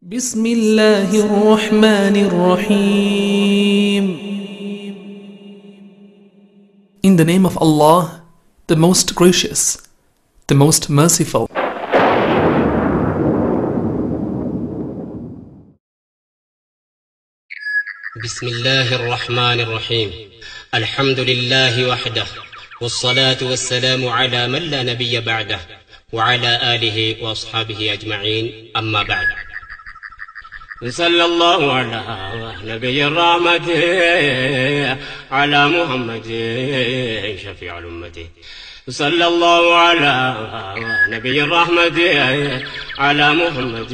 بسم الله الرحمن الرحيم. In the name of Allah, the most gracious, the most merciful. بسم الله الرحمن الرحيم. الحمد لله وحده، والصلاة والسلام على من لا نبي بعده، وعلى آله وأصحابه أجمعين. أما بعد، صلى الله على نبي الرحمة على محمد شفيع الأمة. صلى الله على نبي الرحمة على محمد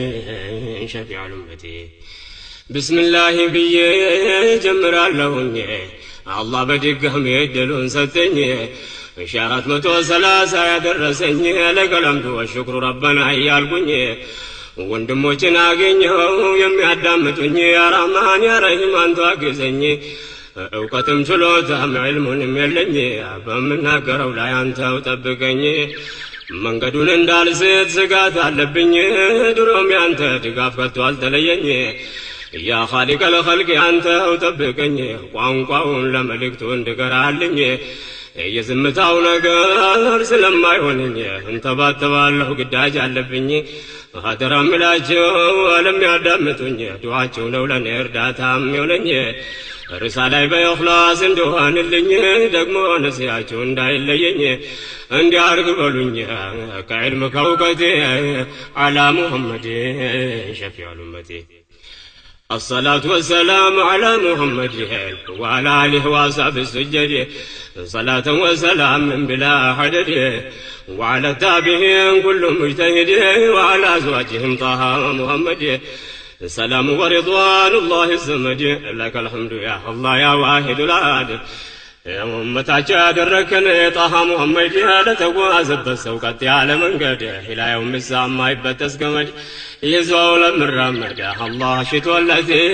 شفيع الأمة. بسم الله بي جمر اللون الله بدقهم يدلون ستني إشارات متوسلاسة يدرسني لك الحمد والشكر ربنا يالقني ወንድሞችን አገኘው የሚያዳምጡኝ ያ ረህማን ያ ረሂም አንተ አግዘኝ እውቀትም ችሎታም ዒልሙንም የለኝ በምናገረው ላይ አንተው ጠብቀኝ መንገዱን እንዳልስት ስጋት አለብኝ ድሮም ያንተ ድጋፍ ከቶ አልተለየኝ ያ ኻሊቅ ለኸልቅ አንተው ጠብቀኝ ቋንቋውን ለመልእክቱ እንድገራልኝ የዝምታው ነገር ስለማይሆንኝ እንተባተባለሁ ግዳጅ አለብኝ አደራ ምላቸው ዓለም ያዳምጡኝ ዱዓቸው ነው ለኔ እርዳታም ይሆነኝ ርሳ ላይ በኢኽላስ እንደሆንልኝ ደግሞ ነሲያቸው እንዳይለየኝ እንዲያርግ በሉኝ ከዕልም ከእውቀቴ አላ ሙሐመድ ሸፊዑል ኡመቲ الصلاة والسلام على محمد وعلى آله وصحبه السجد صلاة وسلام بلا حدد وعلى التابعين كلهم مجتهد وعلى أزواجهم طه محمد السلام ورضوان الله الصمد لك الحمد يا الله يا واحد الأحد يا أمتاچ ያደረከን طه محمد ለተጓዘበት ሰውቀት ያለ መንገድ إلى يوم الساعة ማይበጠስ ገመድ يزول المرمد الله شتولتي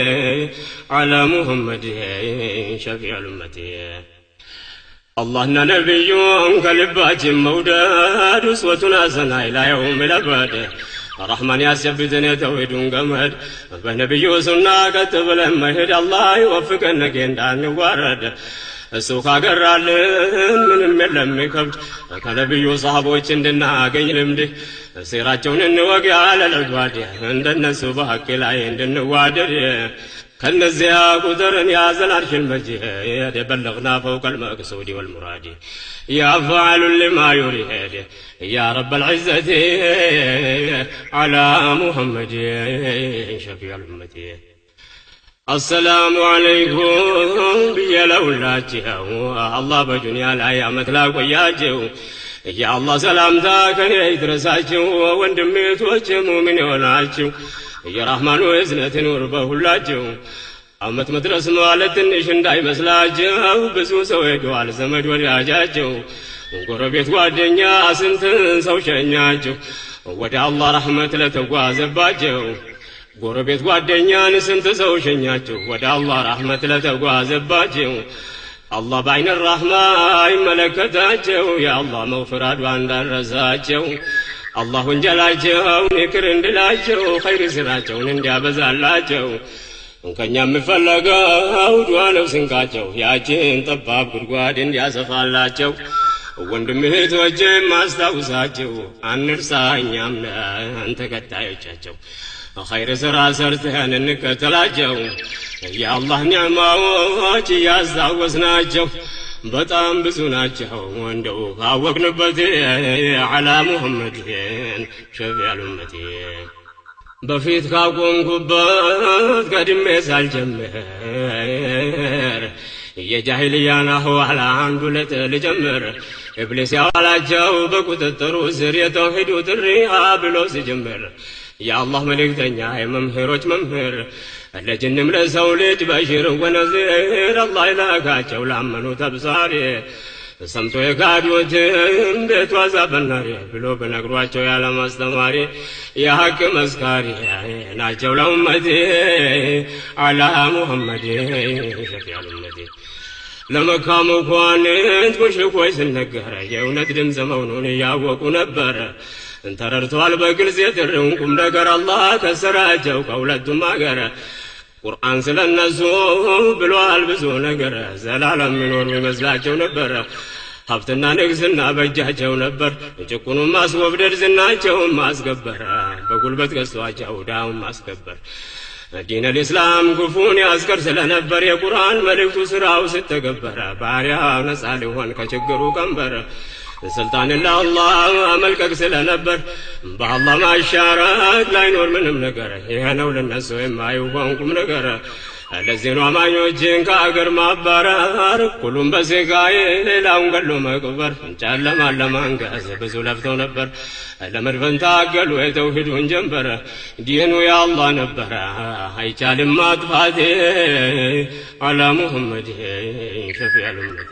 على محمد شفيع الأمة. الله نبي كلباج موداد أسوتنا سنا إلى يوم الأبد الرحمن يثبتني توحيد قمد بنبي سنة كتب لما هد الله يوفقنا كندان وارد السوق قرالن من የለም ከብድ ከነብዩ ሰሃቦች እንድናገኝ ልምድ ሲራቸውን እንወግ ያለ ለጓድ እንደነሱ በሐቅ ላይ እንድንዋደድ ከነዚያ ቁጥርን ያዘል አርሽል መጂድ በለغنا فوق المقصود والمراد يا فاعل لما يريد يا رب العزة على محمد شفيع الأمة. السلام عليكم بيلولاچው الله በዱንያ ላይ አመትላቆ ያጀው يا الله سلامتا ከኔ ይድረሳችሁ ወንድሜቶች ሙእሚን ሆናችሁ የረህማኑ እዝነት ኑር በሁላችሁ አመት መድረስ ማለት ትንሽ እንዳይመስላችሁ ብዙ ሰው ሄዷል ዘመድ ወዳጃቸው ጎረቤት ጓደኛ ስንት ሰው ሸኛችሁ ወደ አላህ ረህመት ለተጓዘባቸው ጎረቤት ጓደኛን ስንት ሰው ሸኛችሁ ወደ አላህ ረህመት ለተጓዘባቸው الله بعين الرحمة ملكتاቸው يا الله مغفرات እንዳረሳቸው الله እንጀላቸው ንክር እንድላቸው خير ስራቸውን እንዲያበዛላቸው ከኛ የምፈልገው ዱዓ ነው ስንቃቸው ያችን ጠባብ ጉድጓድ እንዲያሰፋላቸው ወንድም እህቶቼ ማስታውሳቸው አንርሳኛም አንተ ተከታዮቻቸው خير سرا ሰርተን እንከተላቸው يا الله ኒዕማዎች ያዛወስናቸው በጣም ብዙ ናቸው እንደው ካወቅንበት على محمد شفيع الأمة. በፊት ካቆምኩበት ቀድሜ ሳልጀምር የጃሂልያን አህዋል አንዱ ልጀምር ኢብሊስ ያዋላቸው በቁጥጥሩ ስር የተውሂዱ ጥሪ ብሎ ሲጀምር يا الله ملكتنيا يا ممهروች መምህር ለጅንም ለሰው ልጅ በሽር ወነዚር الله ይላካቸው ላመኑ ተብሳሪ ሰምቶ የካዱትን ቤት ዋዛበናሪ ብሎ በነግሯቸው ያለ ማስተማሪ የሐቅ መስካሪ ናቸው ለኡመቴ على محمد شفيع الأمة. ለመካሙ ኳንት ሙሽሪኮች ሲነገር የእውነት ድምፅ መሆኑን ያወቁ ነበር ተረድቷል በግልጽ የጥሪውን ቁም ነገር አላህ ከሰራቸው ከሁለቱም አገር ቁርአን ስለነሱ ብሏል ብዙ ነገር ዘላለም የሚኖሩ ይመስላቸው ነበር ሀብትና ንግስና በእጃቸው ነበር ጭቁኑን ማስወብደድ ዝናቸውን ማስገበር በጉልበት ገዝቷቸው ዳውን ማስከበር ዲን الاسلام كفون ያስቀር ስለነበር የቁርአን መልእክቱ ስራው ስተገበረ ባሪያ ነፃ ሊሆን ከችግሩ ቀንበር ስልጣን ለአላህ አመልከክ ስለነበር በአላህ ማሻራት ላይኖር ምንም ነገር ይሄ ነው ለነሱ የማይሆንኩም ነገር ለዚህ ነው አማኞችን ከአገር ማባረር ሁሉም በስጋዬ ሌላውን ገሎ መቅበር ጨለማ ለማንገስ ብዙ ለፍተው ነበር ለመድፈን ታገሉ የተውሂዱን ጀንበር ዲኑ የአላህ ነበር አይቻልም ማጥፋት አላ ሙሐመድ ሸፊዑል ኡመቲ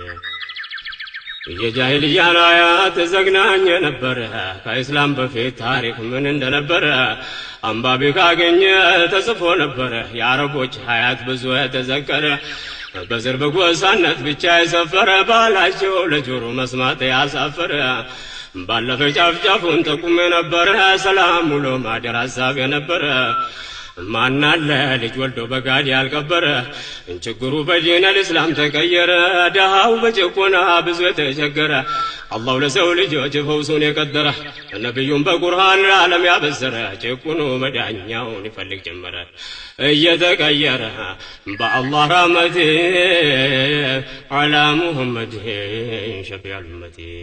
የጃሂልያ አያት ዘግናኝ ነበር ከእስላም በፊት ታሪክ ምን እንደነበር አንባቢ ካገኘ ተጽፎ ነበር የአረቦች ሀያት ብዙ የተዘከረ በዘር በጎሳነት ብቻ የሰፈረ ባላቸው ለጆሮ መስማት ያሳፈረ ባለፈ ጫፍጫፉን ጠቁሜ ነበር ሰላም ውሎ ማደር ሐሳብ የነበረ ማናለ ልጅ ወልዶ በጋድ ያልቀበረ ችግሩ በዲን الاسلام ተቀየረ ደሃው በጭቆና ብዙ ተቸገረ አላህ ለሰው ልጆች ፈውሱን የቀደረ ነብዩን በቁርአን ዓለም ያበሰረ ጭቁኑ መዳኛውን ይፈልግ ጀመረ እየተቀየረ በአላህ ረህመት على محمد شفيع الأمة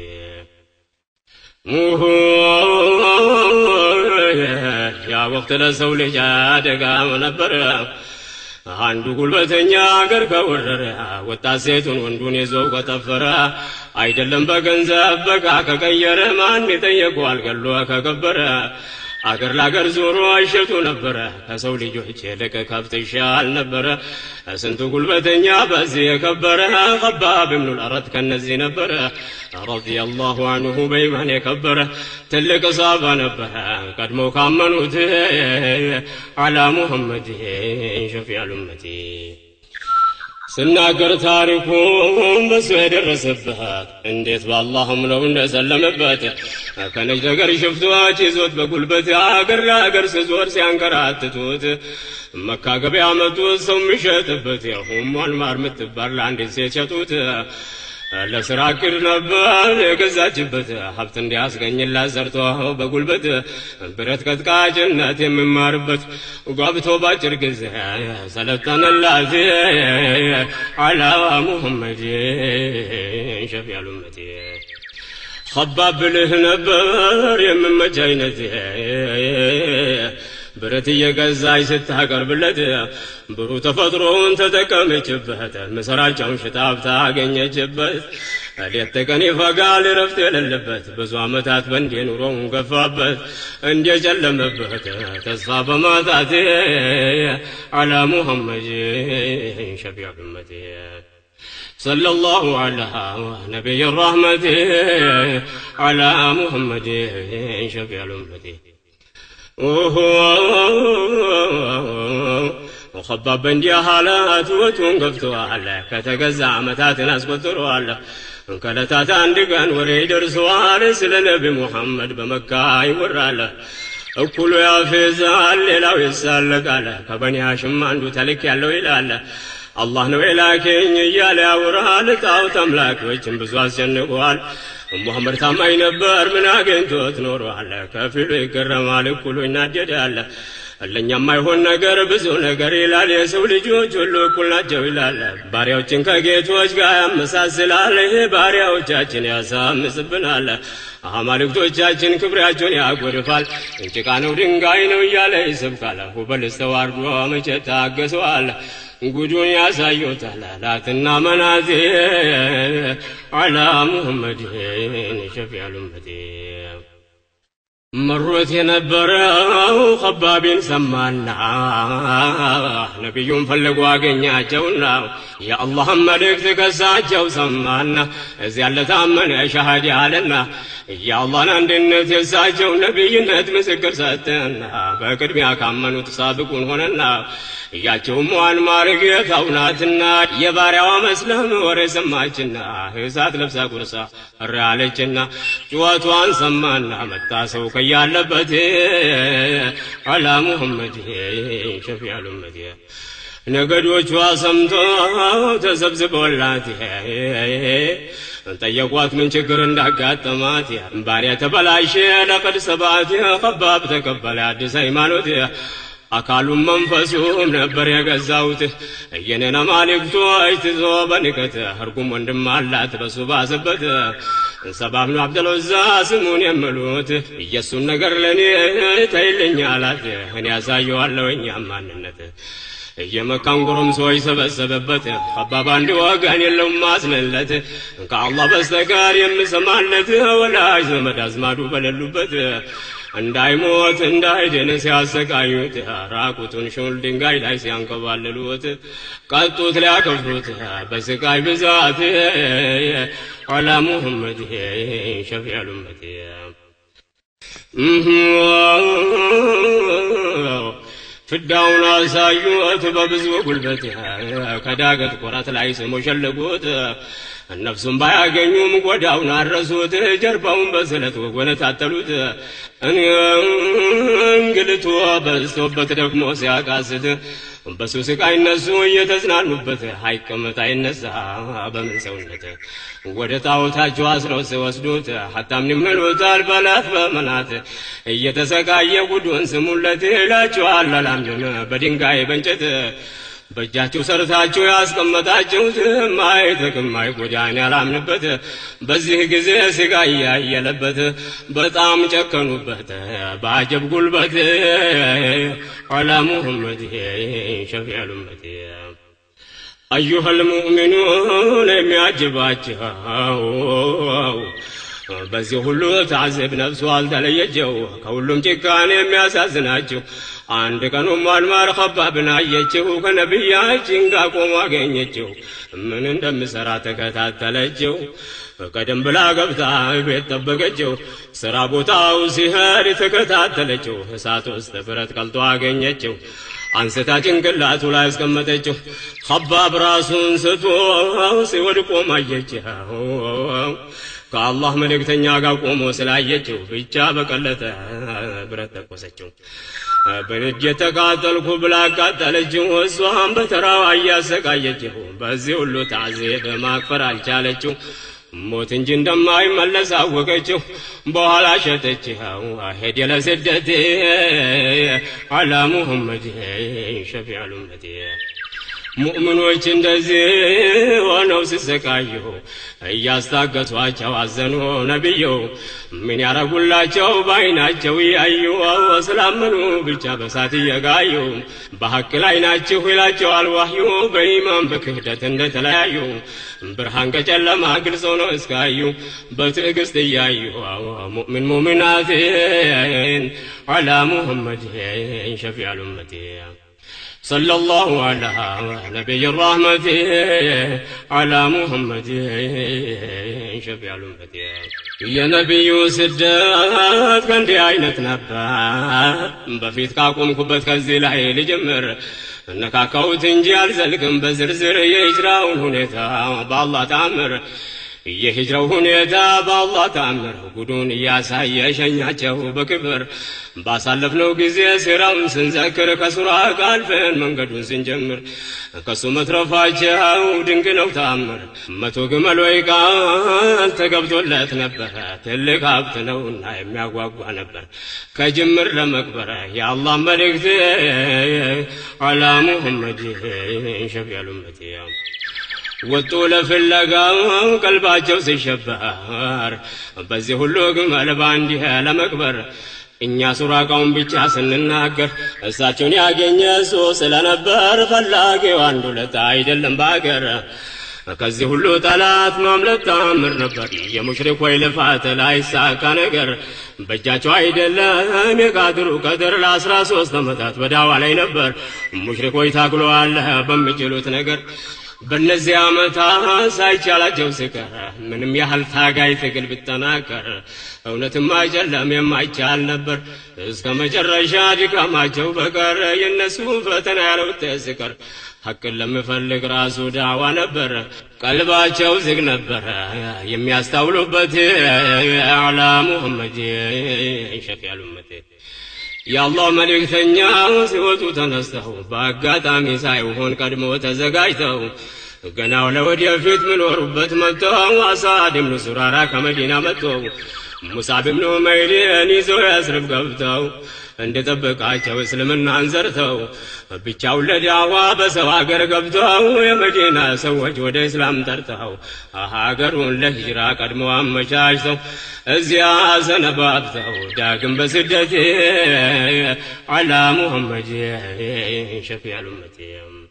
يا وقت لسو لجادقا ونبر አንዱ ጉልበተኛ አገር ከወረረ ወጣት ሴቱን ወንዱን ይዘው ከተፈረ አይደለም በገንዘብ በቃ ከቀየረ ማን ይጠየቀዋል ገሎ ከከበረ አገር ላገር ዞሮ አይሸጡ ነበር ከሰው ልጆች የለቀ ከብት ይሻል ነበር ስንቱ ጉልበተኛ በዚህ የከበረ خباب ابن الأرد ከነዚህ ነበር ረዲየላሁ ዐንሁ በኢማን የከበረ ትልቅ ሰሃባ ነበር ቀድሞ ካመኑት على محمد شفيع الأمة ስናገር ታሪኩን በሱ የደረሰበት እንዴት በአላህም ነው እንደሰለመበት ከነጅ ነገር ሽፍቶች ይዞት በጉልበት አገር ለአገር ሲዞር ሲያንከራትቱት መካ ገበያ መጡት ሰው የሚሸጥበት የሁሟን ማር ምትባል አንዲት ሴት ሸጡት ለስራ ቅር ነበር የገዛችበት ሀብት እንዲያስገኝላት ዘርቶ በጉልበት ብረት ቀጥቃጭነት የሚማርበት ጓብቶ ባጭር ጊዜ ሰለጠነላት على محمد شفيع الأمة خباب له ነበር የምመች አይነት ብረት እየገዛች ስታቀርብለት ብሩ ተፈጥሮን ተጠቀመችበት መሰራጫውን ሽታብ ታገኘችበት ሌት ተቀን ይፈጋል ረፍት የሌለበት ብዙ ዓመታት በእንዴ ኑሮውን ገፋበት እንደ ጨለመበት ተስፋ በማጣት على محمد شفيع الأمة صلى الله على نبي الرحمة على محمد شفيع الأمة وخباب بندي حالات وتنقفتوال كتجزع عمتات ناس قطروال كلتات عندقان وريدر سوال سل نبي محمد بمكة يورال እኩሉ ያፈዛል ሌላው ይሳለቃል ከበኒ ሐሽም አንዱ ተልክ ያለው ይላል አላህ ነው የላከኝ እያለ ያወራል ጣዖት አምላኮችን ብዙ አስጨንቀዋል ሙሐመድ ታማኝ ነበር ምን አገኝቶት ኖሯል ከፊሉ ይገረማል እኩሉ ይናደዳል ለኛም አይሆን ነገር ብዙ ነገር ይላል የሰው ልጆች ሁሉ እኩል ናቸው ይላል ባሪያዎችን ከጌቶች ጋር ያመሳስላል ይሄ ባሪያዎቻችን ያሳምስብናል አማልክቶቻችን ክብራቸውን ያጎድፋል እንጭቃ ነው ድንጋይ ነው እያለ ይሰብካል ሁበልስተው አርዶ መቼ ታገሰዋል ጉዱን ያሳዩታል ላትና መናቴ على محمد شفيع الأمة መሮት የነበረው ኸባቢን ሰማና ነብዩን ፈልጎ አገኛቸውና የአላህን መልእክት ከሳቸው ሰማና እዚያ ለታመነ ሸሃዳ አለና የአላህን አንድነት የሳቸው ነብይነት ምስክር ሰጠና በቅድሚያ ካመኑት ሳብቁን ሆነና ያቸውም ዋን ማርግ ታውናትና የባሪያዋ መስለም ወሬ ሰማችና እሳት ለብሳ ጉርሳ ራለችና ጩኸቷን ሰማና መጣ ሰው ከያለበት አላ ሙሐመድ ሸፊዑል ኡመት ነገዶቿ ሰምተው ተሰብስበውላት ጠየቋት ምን ችግር እንዳጋጠማት ባሪያ ተበላሸ ለቀድ ሰባት ኸባብ ተቀበለ አዲስ ሃይማኖት አካሉም መንፈሱም ነበር የገዛውት የነና ማሊክቱ አይትዞ በንከተ ህርጉም ወንድም አላት በሱ ባሰበት ሰባብ ነው አብደልወዛ ስሙን የመሉት ኢየሱስ ነገር ለኔ ተይልኝ አላት እኔ ያሳየዋለሁ እኛም ማንነት የመካን ጎረምሶች ሰበሰበበት ኸባብ አንድ ወገን የለውም ማስነለት ከአላህ በስተቀር የምሰማለት ወላጅ ዘመድ አዝማዱ በሌሉበት እንዳይሞት እንዳይድን ሲያሰቃዩት ራቁቱን ሹል ድንጋይ ላይ ሲያንከባልሉት ቀጡት ሊያከፍሩት በስቃይ ብዛት አላ ሙሐመድ ሸፊዑል ኡመት ፍዳውን አሳዩት በብዙ ጉልበት ከዳገት ቆራት ላይ ሲሞሸልጉት ነፍሱን ባያገኙም ጎዳውን አረሱት ጀርባውን በስለት ወገነጣጠሉት እንግልቱ በዝቶበት ደግሞ ሲያቃስት በሱ ስቃይ እነሱ እየተዝናኑበት አይቀመጥ አይነሳ በምን ሰውነት ወደ ጣዖታቸው አስረው ሲወስዱት ሐታም ይመሉታል በላት በመናት እየተሰቃየ ጉዱን ስሙለት ይላቸዋል አላምድን በድንጋይ በእንጨት በእጃቸው ሰርታቸው ያስቀመጣችሁት ማይጠቅም ማይጎዳን ያላምንበት በዚህ ጊዜ ስቃይ ያየለበት በጣም ጨከኑበት በአጀብ ጉልበት አላ ሙሐመድ ሸፊዑል ኡመት أيها المؤمنون የሚያጅባቸው በዚህ ሁሉ ታዝብ ነፍሱ አልተለየቸው ከሁሉም ጭካኔ የሚያሳዝናቸው አንድ ቀን ማንማር ኸባብን አየችው ከነብያችን ጋር ቆሞ አገኘችው ምን እንደምሰራ ተከታተለችው ቀደም ብላ ገብታ ቤት ጠበቀችው ስራ ቦታው ሲሄድ ተከታተለችው እሳት ውስጥ ብረት ቀልጦ አገኘችው አንስታ ጭንቅላቱ ላይ አስቀመጠችው ኸባብ ራሱን ስቶ ሲወድቆ ማየችው ከአላህ መልእክተኛ ጋር ቆሞ ስላየችው ብቻ በቀለተ ብረት ተቆሰችው በነጅ ተቃጠልኩ ብላ አቃጠለችው እሷም በተራዋ እያሰቃየችው በዚህ ሁሉ ታዝብ ማክፈር አልቻለችው ሞት እንጂ እንደማይመለስ አወቀችው በኋላ ሸተችው ሄደ ለስደት አላ ሙሐመድ ሸፊዑል ኡመት ሙእሚኖች እንደዚህ ሆነው ሲሰቃዩ እያስታገቷቸው አዘኑ ነብዩ ምን ያረጉላቸው ባይናቸው ያዩ ስላመኑ ብቻ በሳት እየጋዩ በሐቅ ላይ ናቸው ይላቸዋል ወህዩ በኢማን በክህደት እንደተለያዩ ብርሃን ከጨለማ ግልጽ ነው እስካዩ በትዕግስት እያዩ ሙእሚን ሙእሚናትን አላ ሙሐመድ ሸፊዑል ኡመት صلى الله على نبي الرحمة على محمد شفيع الأمة يا نبي سدات كان دي عينت نبا بفيت كاكم كبت كزي لحيل جمر نكاكوت انجي الزلقم بزرزر يجراون هنيتا بالله تعمر የሂጅራው ሁኔታ በአላህ ተአምር ጉዱን ያሳየ ሸኛቸው በክብር ባሳለፍነው ጊዜ ሲራም ስንዘክር ከሱራ ቃልፈን መንገዱን ስንጀምር ከሱ መትረፋቸው ድንቅ ነው ተአምር መቶ ግመል ወይ ቃል ተገብቶለት ነበር ትልቅ ሀብት ነውና የሚያጓጓ ነበር ከጅምር ለመቅበር የአላህ መልእክት አላ ሙሐመድ ሸፊዑል ኡመት ወጡ ለፍለጋው ቀልባቸው ሲሸበር በዚህ ሁሉ ግመል ባንዲ ለመቅበር እኛ ሱራቃውን ብቻ ስንናገር እሳቸውን ያገኘ እሱ ስለነበር ፈላጊው አንዱ ለታ አይደለም ባገር ከዚህ ሁሉ ጠላት ማምለጥ ታምር ነበር የሙሽሪኮች ልፋት ላይሳካ ነገር በእጃቸው አይደለም የቃድሩ ቀድር ለ13 ዓመታት በዳዋ ላይ ነበር ሙሽሪኮች ታግለዋል በሚችሉት ነገር በእነዚህ ዓመታት ሳይቻላቸው ሲቀር ምንም ያህል ታጋይ ትግል ቢጠናከር እውነትም አይጨለም የማይቻል ነበር እስከ መጨረሻ ድካማቸው በቀር የነሱ ፈተና ያለው ሲቀር ሐቅን ለሚፈልግ ራሱ ዳዋ ነበር ቀልባቸው ዝግ ነበር የሚያስተውሉበት አላ ሙሐመድ ሸፊዑል ኡመት ያአላህ መልእክተኛ ሲወጡ ተነስተው በአጋጣሚ ሳይሆን ቀድሞ ተዘጋጅተው ገናው ለወደፊት ምኖሩበት መጥተው አሳድ ኢብኑ ሱራራ ከመዲና መጥተው ሙሳብ ኢብኑ ዑመይርን ይዘው ያስርፍ ገብተው እንደጠበቃቸው እስልምናን ዘርተው ብቻው ለዳዋ በሰው ሀገር ገብተው የመዲና ሰዎች ወደ እስላም ጠርተው ሀገሩን ለሂጅራ ቀድመው አመቻችተው እዚያ ሰነባብተው ዳግም በስደት አላ ሙሐመድ ሸፊዑል ኡመት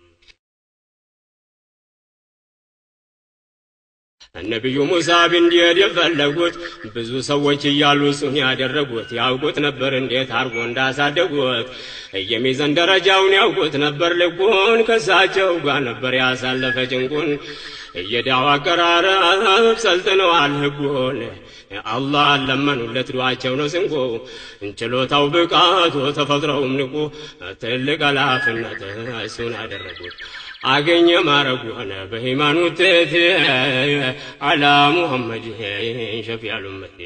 ነብዩ ሙሳብ እንዲሄድ የፈለጉት ብዙ ሰዎች እያሉ እሱን ያደረጉት ያውቁት ነበር እንዴት አርጎ እንዳሳደጉት የሚዘን ደረጃውን ያውቁት ነበር ልኩን ከሳቸው ጋር ነበር ያሳለፈ ጭንቁን የዳዋ አቀራረብ ሰልጥነዋል ህጉን አላህ ለመኑለት ዱዓቸው ነው ስንቁ እንችሎታው ብቃቱ ተፈጥሮውም ንቁ ትልቅ ኃላፊነት እሱን አደረጉት አገኘ ማረጉ ሆነ በሃይማኖት አላ ሙሐመድ ሸፊዑል ኡመት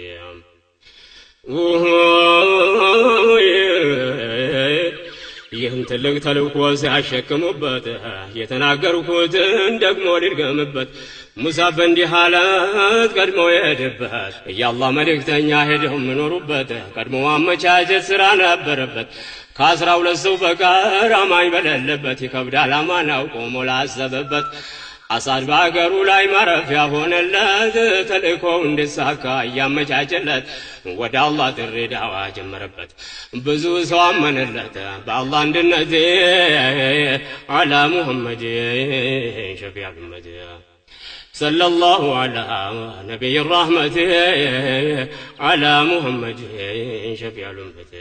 ይህን ትልቅ ተልእኮ ሲያሸክሙበት የተናገርኩትን ደግሞ ልድገምበት ሙሳብ እንዲህ አለት ቀድሞ የሄደበት የአላህ መልእክተኛ ሄደው ምኖሩበት ቀድሞ አመቻቸት ስራ ነበረበት ከ12 ሰው በቀር አማኝ በሌለበት ይከብዳል አማናው ቆሞ ላሰበበት አሳድ በአገሩ ላይ ማረፊያ ሆነለት ተልእኮው እንዲሳካ እያመቻቸለት ወደ አላህ ጥሪ ዳዋ ጀመረበት ብዙ ሰው አመነለት በአላህ አንድነት አላ ሙሐመድ ሸፊዑል ኡመት صلى الله على نبي الرحمة على محمد شفيع الأمة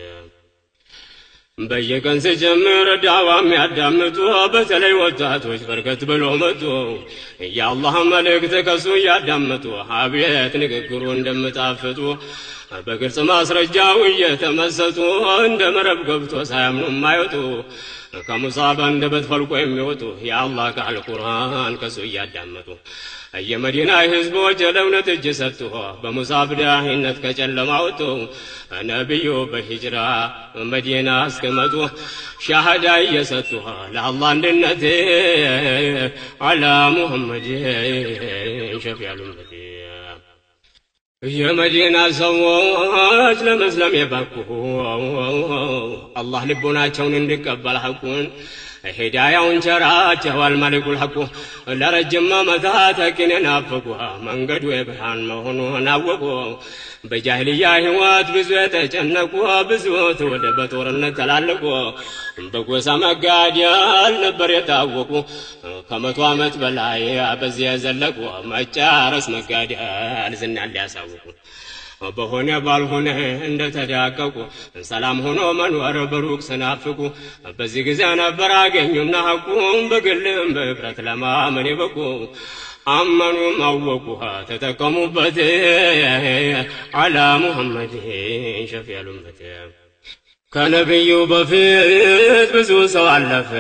በየቀን ሲጀምር ዳዋም ያዳምጡ በተለይ ወጣቶች በርከት ብለው መጡ የአላህ መልእክት ከሱ ያዳምጡ አብየት ንግግሩ እንደምጣፍጡ በግልጽ ማስረጃው እየተመሰጡ እንደ መረብ ገብቶ ሳያምኑ ማይወጡ ከሙሳብ አንደበት ፈልቆ የሚወጡ የአላህ ቃል ቁርአን ከሱ ያዳምጡ የመዲና ህዝቦች ለእውነት እጅ ሰጡ በሙሳብ ዳሂነት ከጨለማ ወጡ ነብዩ በሂጅራ መዲና እስከመጡ ሻሃዳ እየሰጡ ለአላህ አንድነት አላ ሙሐመድ ሸፊዑል ኡመት የመዲና ሰዎች ለመስለም የበቁ አላህ ልቦናቸውን እንዲቀበል ሐቁን ሂዳያውን ቸራቸዋል ማሊኩል ሐቁ ለረጅም ዓመታት ሐቅን ናፈቁ መንገዱ የብርሃን መሆኑን አወቁ በጃሂልያ ህይወት ብዙ የተጨነቁ ብዙ ወደ በጦርነት ተላለቁ በጎሳ መጋደል ነበር የታወቁ ከመቶ ዓመት በላይ በዚህ የዘለቁ መጫረስ መጋደል ዝናን ሊያሳውቁ በሆነ ባልሆነ እንደተዳቀቁ ሰላም ሆኖ መኖር በሩቅ ስናፍቁ በዚህ ጊዜ ነበር አገኙና ሐቁን በግልም በህብረት ለማመን የበቁ አመኑም አወቁ ተጠቀሙበት አላ ሙሐመድ ሸፊዑል ኡመት ከነብዩ በፊት ብዙ ሰው አለፈ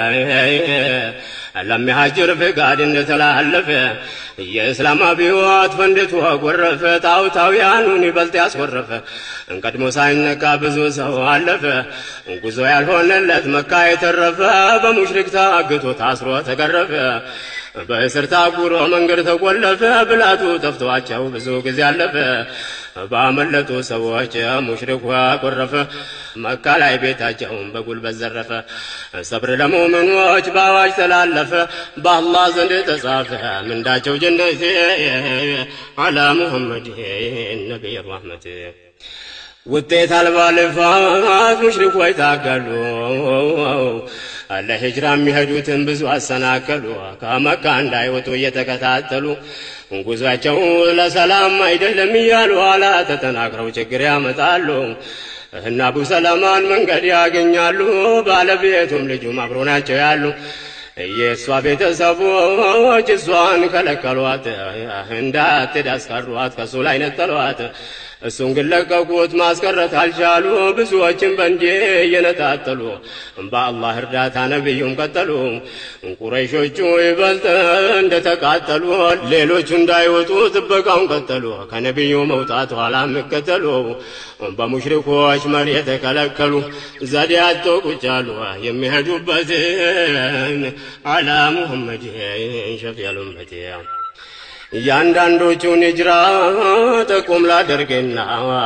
ለሚሃጅር ፍቃድ እንደተላለፈ የእስላም አብዮት ፈንድቶ ጎረፈ ጣውታውያኑን ይበልጥ ያስወረፈ እንቀድሞ ሳይነቃ ብዙ ሰው አለፈ ጉዞ ያልሆነለት መካ የተረፈ በሙሽሪክ ታግቶ ታስሮ ተገረፈ በእስር ታጉሮ መንገድ ተቆለፈ ብላቱ ጠፍቷቸው ብዙ ጊዜ አለፈ ባመለጡ ሰዎች ሙሽሪክ ቆረፈ መካ ላይ ቤታቸውን በጉልበት ዘረፈ ሰብር ለሙእሚኖች ባዋጅ ተላለፈ በአላህ ዘንድ ተጻፈ ምንዳቸው ጀነት አላ ሙሐመድ ነብይ ረህመት ውጤት አልባ ልፋት ሙሽሪኮች ታገሉ ለሂጅራ የሚሄዱትን ብዙ አሰናከሉ ከመካ እንዳይወጡ እየተከታተሉ ጉዟቸው ለሰላም አይደለም እያሉ ኋላ ተጠናክረው ችግር ያመጣሉ እና አቡ ሰለማን መንገድ ያገኛሉ ባለቤቱም ልጁም አብሮ ናቸው ያሉ የሷ ቤተሰቦች እሷን ከለከሏት እንዳትሄድ አስቀሯት ከሱ ላይ ነጠሏት እሱን ግን ለቀቁት ማስቀረት አልቻሉ ብዙዎችን በእንዴ እየነጣጠሉ በአላህ እርዳታ ነብዩም ቀጠሉ ቁረይሾቹ ይበልጥ እንደተቃጠሉ ሌሎቹ እንዳይወጡ ጥበቃውን ቀጠሉ ከነብዩ መውጣት ኋላ መከተሉ በሙሽሪኮች መሬት ተከለከሉ ዘዴያቶ ቁጭ አሉ የሚሄዱበትን አላ ሙሐመድ ሸፊዑል ኡመቲ ያንዳንዶቹን ሂጅራ ተቆም ላደርግና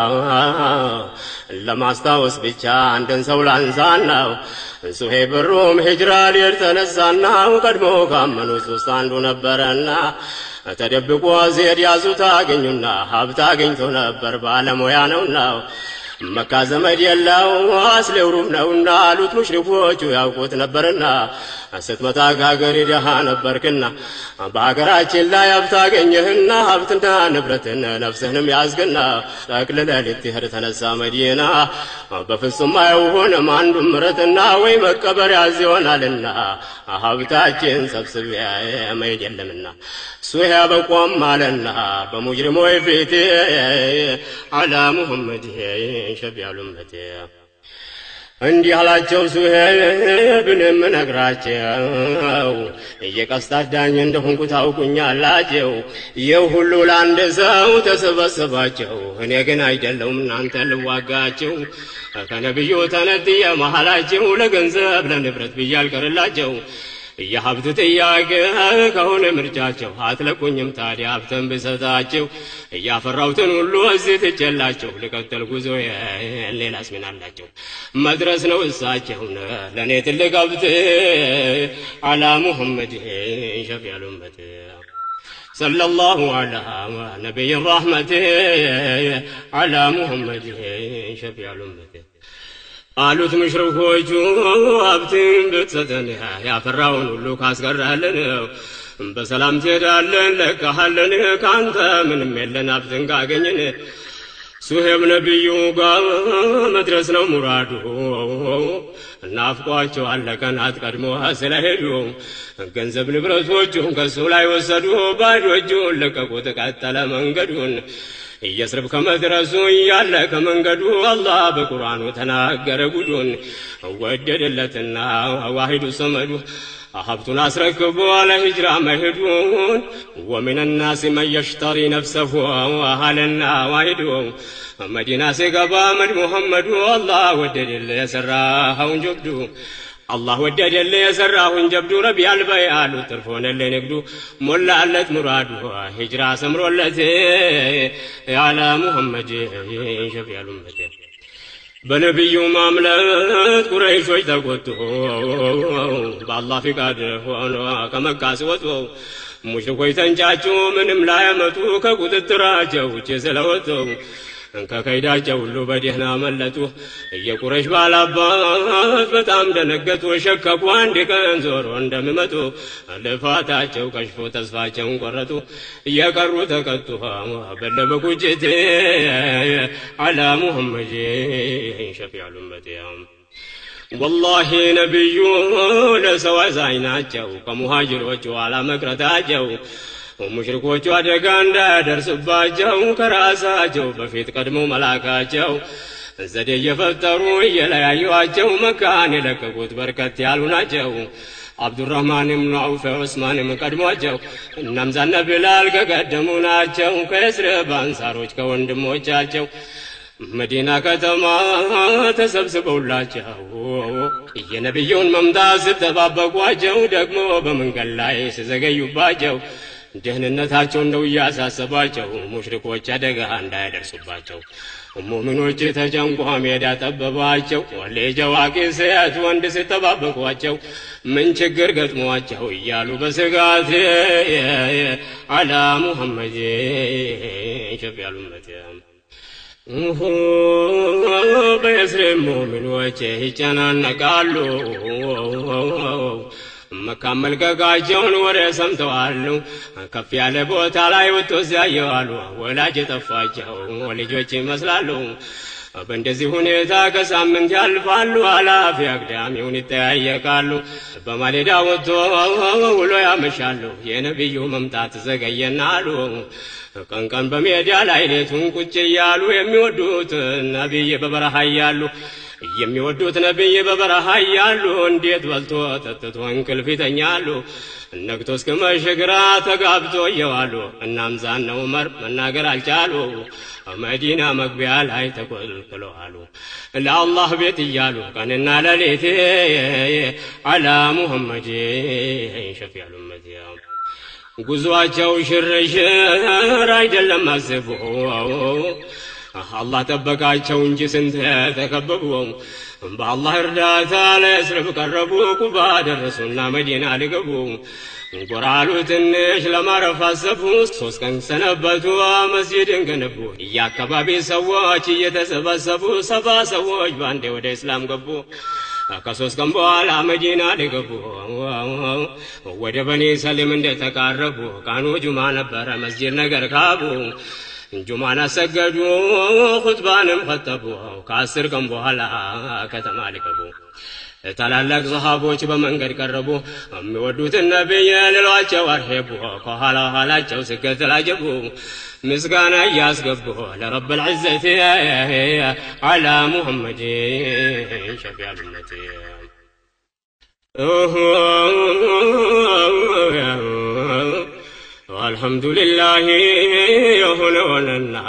ለማስታወስ ብቻ አንድን ሰው ላንሳና ሱሄብ ሩም ሂጅራ ሊር ተነሳና ቀድሞ ካመኑት ውስጥ አንዱ ነበረና ተደብቆ ዚያድ ያዙት አገኙና ሀብት አግኝቶ ነበር ባለሙያ ነውና መካ ዘመድ የለው አስሌው ሩም ነውና አሉት ሙሽሪኮቹ ያውቁት ነበርና ስትመጣ ከሀገር ደሃ ነበርክና በሀገራችን ላይ ሀብት አገኘህና ሀብትና ንብረትን ነፍስህንም ያዝግና ጠቅልለህ ልትሄድ ተነሳ መዲና በፍጹም አይሆንም አንዱም ምረትና ወይ መቀበር ያዝ ይሆናልና ሀብታችን ሰብስቢያ መሄድ የለምና ሱያ በቆም አለና በሙጅሪሞች ፊት አላ ሙሐመድ ሸፊዑል ኡመቲ እንዲህ አላቸው ሱሄብን ምነግራቸው እየቀስታት ዳኝ እንደሆንኩ ታውቁኛላችሁ ይህ ሁሉ ለአንድ ሰው ተሰበሰባቸው እኔ ግን አይደለሁም እናንተ ልዋጋቸው ከነብዩ ተነጥዬ መሃላቸው ለገንዘብ ለንብረት ብዬ አልቀርላቸው የሀብት ጥያቄ ከሆነ ምርጫቸው አትለቁኝም ታዲያ ሀብትን ብሰጣቸው እያፈራሁትን ሁሉ እዚህ ትቼላቸው ልቀጥል ጉዞዬ ሌላስ ምን አላቸው መድረስ ነው እሳቸውን ለእኔ ትልቅ ሀብት አላ ሙሐመድ ሸፊዑል ኡመቲ ሰለላሁ ዐላ ነቢይ ረሕመት አላ ሙሐመድ ሸፊዑል ኡመቲ አሉት ሙሽሪኮቹ ሀብትን ብትሰጠን ያፈራውን ሁሉ ካስቀራለን በሰላም ትሄዳለን ለቀሃለን ካንተ ምንም የለን ሀብትን ካገኘን ሱሄብ ነብዩ ጋር መድረስ ነው ሙራዱ ናፍቋቸው አለቀናት ቀድሞ ስለሄዱ ገንዘብ ንብረቶቹን ከሱ ላይ ወሰዱ ባዶ እጁን ለቀቁት ቀጠለ መንገዱን يسرب كما درسوا يالا كمن قدوا الله بقرآن وتناقر قدون وجد لتنا واحد صمد أحبت ناس ركبوا على هجرة مهدون ومن الناس من يشتري نفسه وأهلنا واحدون مدينة سيقبا مد محمد والله وجد اللي يسرها ونجبدو الله ودد اللي يسراه ونجبدو ربي البيال وترفون اللي نقدو ملا علت مرادو هجرة سمرو التي على محمد شفيع الأمة بنبي مملكة قريش ويتقوتو بالله في قادر وانا كما كاسوتو مشركوي تنجاچو منم لا يمتو كقدتراچو چسلوتو ከከይዳቸው ሁሉ በደህና መለጡ የቁረይሽ ባላባት በጣም ደነገጡ ሸከኩ አንድ ቀን ዞሮ እንደሚመጡ ልፋታቸው ከሽፎ ተስፋቸውን ቆረጡ እየቀሩ ተቀጡ በለበ ቁጭት አላ ሙሐመድ ሸፊዑል ኡመቲ والله ነብዩ ለሰው አዛኝ ናቸው ከሙሃጅሮቹ ኋላ መቅረታቸው ሙሽሪኮቹ አደጋ እንዳያደርስባቸው ከራሳቸው በፊት ቀድሞ መላካቸው ዘዴ እየፈጠሩ እየለያዩአቸው መካን የለቀቁት በርከት ያሉ ናቸው አብዱራህማን ብኑ ዐውፍ ዑስማንም ቀድሟቸው እናምዛና ቢላል ከቀደሙ ናቸው ከየስሪብ አንሳሮች ከወንድሞቻቸው መዲና ከተማ ተሰብስበውላቸው የነብዩን መምጣት ሲጠባበቋቸው ደግሞ በመንገድ ላይ ሲዘገዩባቸው ደህንነታቸው እንደው ያሳሰባቸው ሙሽሪኮች አደጋ እንዳያደርሱባቸው ሙእሚኖች ተጨንቆ ሜዳ ጠበባቸው ወለጀዋቂ ሴት ወንድ ሲተባበቋቸው ምን ችግር ገጥሟቸው እያሉ በስጋት አላ ሙሐመድ ሸፊዑል ኡመቲ በእስልም ሙእሚኖች ይጨናነቃሉ መካም መልቀቃቸውን ወሬ ሰምተዋል ከፍ ያለ ቦታ ላይ ወጥቶ ሲያየዋሉ ወላጅ የጠፋቸው ልጆች ይመስላሉ በእንደዚህ ሁኔታ ከሳምንት ያልፋሉ አላፊ አግዳሚውን ይጠያየቃሉ በማለዳ ወጥቶ ውሎ ያመሻሉ የነብዩ መምጣት ዘገየናሉ ቀን ቀን በሜዳ ላይ ሌቱን ቁጭ ያሉ የሚወዱት ነብይ በበረሃ ያሉ የሚወዱት ነብይ በበረሃ ያሉ እንዴት በልቶ ተጥቶ እንቅልፍ ይተኛሉ ነግቶ እስከመሸ ግራ ተጋብቶ የዋሉ እናም ዛን ዑመር መናገር አልቻሉ መዲና መግቢያ ላይ ተቆልቁለዋል ለአላህ ቤት ይያሉ ቀንና ሌሊት አላ ሙሐመድ ሸፊዑል ኡመት ጉዟቸው ሽርሽር አይደለም አስቡ አላህ ጠበቃቸው እንጂ ስንት ተከበቡ በአላህ እርዳታ ለእስልም ቀረቡ ቁባ ደረሱና መዲና ሊገቡ ጎራሉ ትንሽ ለማረፍ አሰቡ 3 ቀን ሰነበቱ መስጂድን ገነቡ የአካባቢ ሰዎች እየተሰበሰቡ 70 ሰዎች ባንዴ ወደ እስላም ገቡ ከ3 ቀን በኋላ መዲና ሊገቡ ወደ በኒ ሰሊም እንደተቃረቡ ቀኑ ጁማ ነበረ መስጂድ ነገር ካቡ ጁማን አሰገዱ ኹጥባንም ኸጠቡ ከ10 ቀን በኋላ ከተማ ሊገቡ ታላላቅ ሰሃቦች በመንገድ ቀረቡ የሚወዱት ነብይ ለሏቸው አርሄቡ ከኋላ ኋላቸው ስከተል አጀቡ ምስጋና ያስገቡ ለረብ العزة على محمد شفيع الأمة والحمد لله يهوننا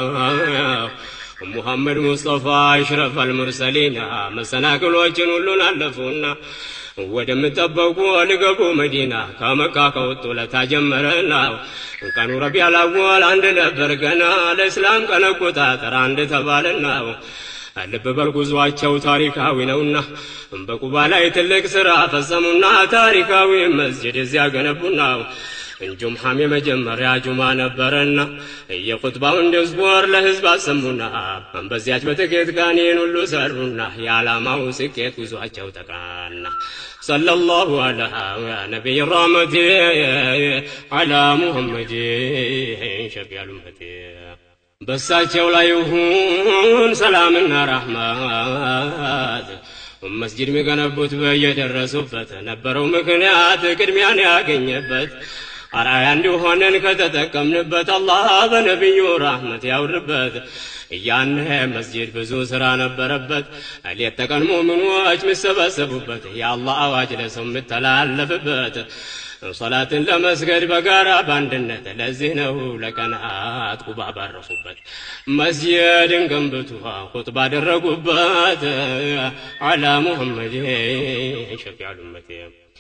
محمد مصطفى اشرف المرسلين مسناكلوچن ሁሉን አለፉና ወደምጠበቁ ለገቡ መዲና ከመካ ከወጡ ለታጀመረና ቀኑ ረቢዑል አወል አንድ ነበር ገና ለእስላም ቀን አቆጣጠር አንድ ተባለና ልብ በል ጉዟቸው ታሪካዊ ነውና በቁባ ላይ ትልቅ ስራ ፈጸሙና ታሪካዊ መስጂድ እዚያ ገነቡና ጁምዓም የመጀመሪያ ጁማ ነበርና የኹጥባውን ድስኩር ለህዝብ አሰሙና በዚያች በጥቂት ቀን ሁሉ ሰሩና የዓላማው ስኬት ጉዟቸው ተቃና ሰለላሁ ዐላ ነቢይ ረሕመት ዐላ ሙሐመድ ሸፊዑል ኡመት በሳቸው ላይ ይሁን ሰላምና ረሕመት መስጂድ የሚገነቡት በየደረሱበት ነበረው ምክንያት ቅድሚያን ያገኘበት አራያ እንዲሆነን ከተጠቀምንበት አላህ በነብዩ ረሕመት ያውርበት ያን መስጂድ ብዙ ስራ ነበረበት ሌት ተቀን ሙእሚኖች የሚሰበሰቡበት የአላህ አዋጅ ለሰው የሚተላለፍበት ሶላትን ለመስገድ በጋራ ባንድነት ለዚህ ነው ለቀናት ቁባ ባረፉበት መስጂድን ገንብቱ ኹጥባ አደረጉበት አላ ሙሐመድ ሸፊዑል ኡመት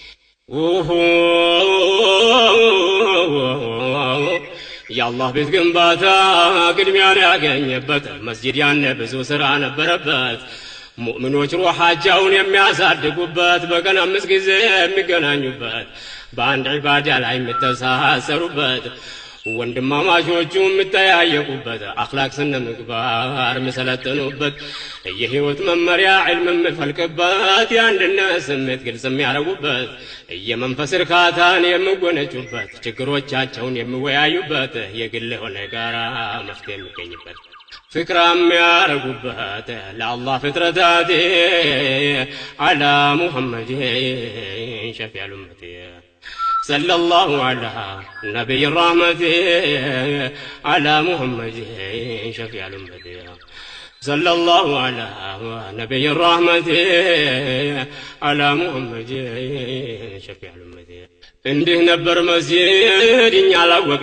የአላህ ቤት ግንባታ ቅድሚያን ያገኘበት መስጂድ ያነ ብዙ ስራ ነበረበት ሙእሚኖች ሩሃቸውን የሚያሳድጉበት በቀን 5 ጊዜ የሚገናኙበት በአንድ ዒባዳ ላይ የሚተሳሰሩበት ወንድማማቾቹ የሚጠያየቁበት አኽላቅ ስነ ምግባር የሚሰለጥኑበት የህይወት መመሪያ ዒልም የሚፈልቅበት የአንድነት ስሜት ግልጽ የሚያረጉበት የመንፈስ እርካታን የሚጎነጩበት ችግሮቻቸውን የሚወያዩበት የግል ሆነ ጋራ መፍትሄ የሚገኝበት ፍቅር የሚያረጉበት ለአላህ ፍጥረታት አላ ሙሐመድ ሸፊዑል ኡመት صلى الله على نبي الرحمة على محمد شفيع الأمة صلى الله على نبي الرحمة على محمد شفيع الأمة እንዲህ ነበር መስጂድ እኛ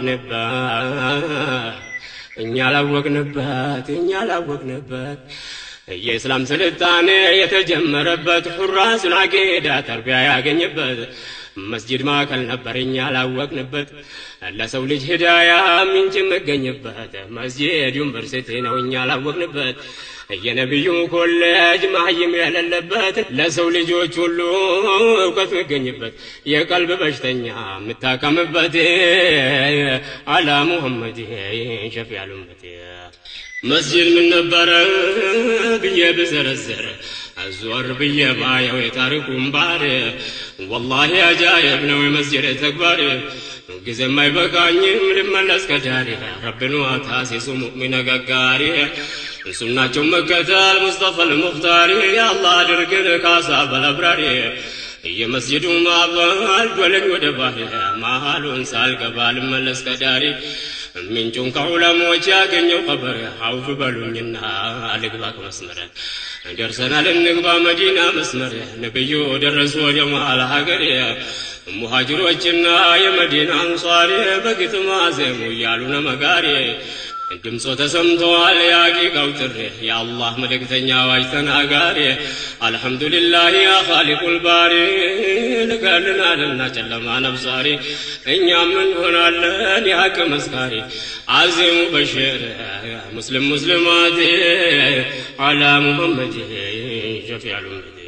ላወቅንበት የእስላም ስልጣኔ የተጀመረበት ሁራሱል አቂዳ ተርቢያ ያገኘበት መስጂድ ማዕከል ነበር እኛ ላወቅንበት ለሰው ልጅ ሂዳያ ምንጭ መገኘበት መስጂድ ዩኒቨርሲቲ ነው እኛ ላወቅንበት የነብዩ ኮሌጅ ማህይም ያለለበት ለሰው ልጆች ሁሉ እውቀት መገኘበት የቀልብ በሽተኛ መታከምበት አላ ሙሐመድ ሸፊዑል ኡመት مسجد من نبرة بيه بزرزر الزور بيه بايا ويتاركم باري والله عجايب نوي مسجد تكباري قزم ما يبقاني ملما لسكتاري ربنا تاسيس مؤمن ققاري سنة مكة المصطفى المختاري يا الله درقن كاساب الأبراري يا مسجد ما بال ولن ودباري ما حالون سال قبال ملس كداري من جونك علماء جاكن يقبر حوف بالونينا علقباك مسمر درسنا لنقبا مدينة مسمر نبيو درسوا جمال حقري مهاجر وجنا يا مدينة أنصاري بقيت مازم ويالونا مقاري دمسو تسمتو علياكي قوتر يا الله ملكتنيا واجتنا قاري الحمد لله يا خالق الباري لقالنا لنا جلما نبصاري إن من هنا لن يحك مسكاري عزيم بشير مسلم مسلماتي على محمد شفيع الأمة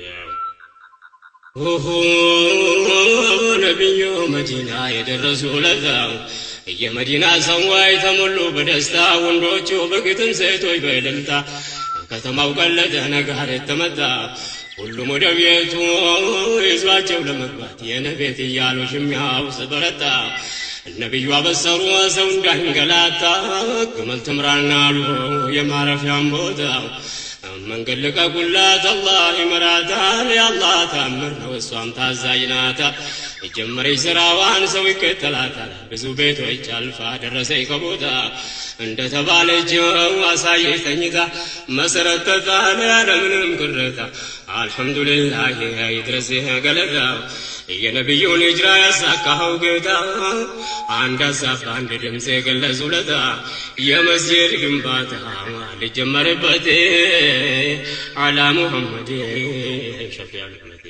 نبي مدينة يدرس ولده يا مدينة سواي تملو بدستا وندوچو بقتن سيتوي بيدلتا ከተማው ቀለደ ነገር ተመታ ሁሉም ወደ ቤቱ ይዟቸው ለመግባት የነቤት እያሉ ሽሚያው ስበረታ ነብዩ አበሰሩ ሰው እንዳንገላታ ግመል ትምራናሉ የማረፊያም ቦታ መንገድ ለቀቁላት አላህ ይመራታል ያአላህ ታምር ነው እሷም ታዛዥናታ የጀመረች ስራዋን ሰው ይከተላታል ብዙ ቤቶች አልፋ ደረሰች ከቦታ እንደ ተባለችው አሳየች ተኝታ መሰረት ተጣለ ያለምንም ቅሬታ አልሐምዱሊላህ ይድረስ ገለታ የነብዩን ሂጅራ ያሳካው ጌታ አንድ ሀሳብ አንድ ድምፅ የገለጹለታ የመስጂድ ግንባታ ሊጀመርበት አላ ሙሐመድ ሸፊዕ الأمة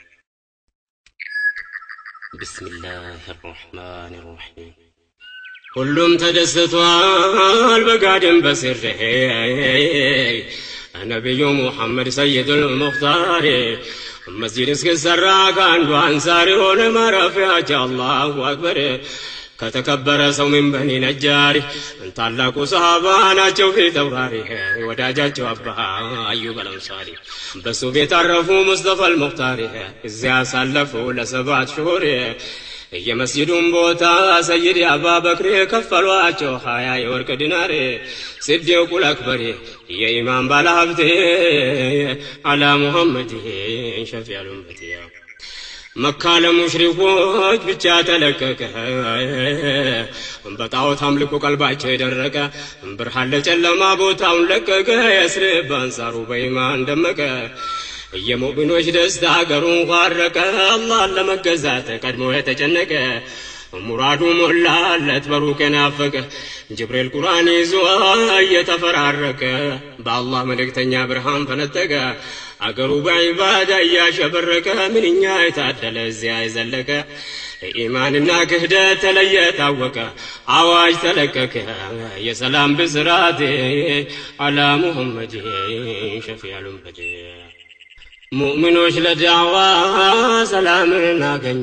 بسم الله الرحمن الرحيم ሁሉም ተደስቷል በጋደም በስር ነብዩ ሙሐመድ ሰይዱል ሙኽታር መስጂድ እስከሰራ ከአንዱ አንሳር ሆነ ማረፊያቸው አላሁ አክበር ከተከበረ ሰው ምን በኒ ነጃሪ ታላቁ ሰሃባ ናቸው ፊተውራሪ ወዳጃቸው አባ አዩብ አልአንሳሪ በሱ ቤት አረፉ ሙስጠፋ አልሙኽታር እዚያ ሳለፉ ለሰባት ሹሁር የመስጂዱን ቦታ ሰይድ አቡበክር ከፈሏቸው 20 የወርቅ ዲናር ሲዲቁል አክበር የኢማም ባለሀብት አላ ሙሐመድ ሸፊዕ الأمة መካ ለሙሽሪኮች ብቻ ተለቀቀ በጣዖት አምልኮ ቀልባቸው የደረቀ ብርሃን ለጨለማ ቦታውን ለቀቀ የስርብ አንሳሩ በኢማን ደመቀ የሙእሚኖች ደስታ ሀገሩን ቋረቀ አላህን ለመገዛት ቀድሞ የተጨነቀ ሙራዱ ሞላለት በሩቅ ናፈቀ ጅብሪል ቁርአን ይዞ እየተፈራረቀ በአላህ መልእክተኛ ብርሃን ፈነጠቀ አገሩ በዒባዳ ያሸበረቀ ምንኛ የታደለ እዚያ የዘለቀ ኢማንና ክህደት ተለየ ታወቀ አዋጅ ተለቀቀ የሰላም ብስራት አላ ሙሐመድ ሸፊዕ الأمة ሙእሚኖች ለዳዋ ሰላምን አገኙ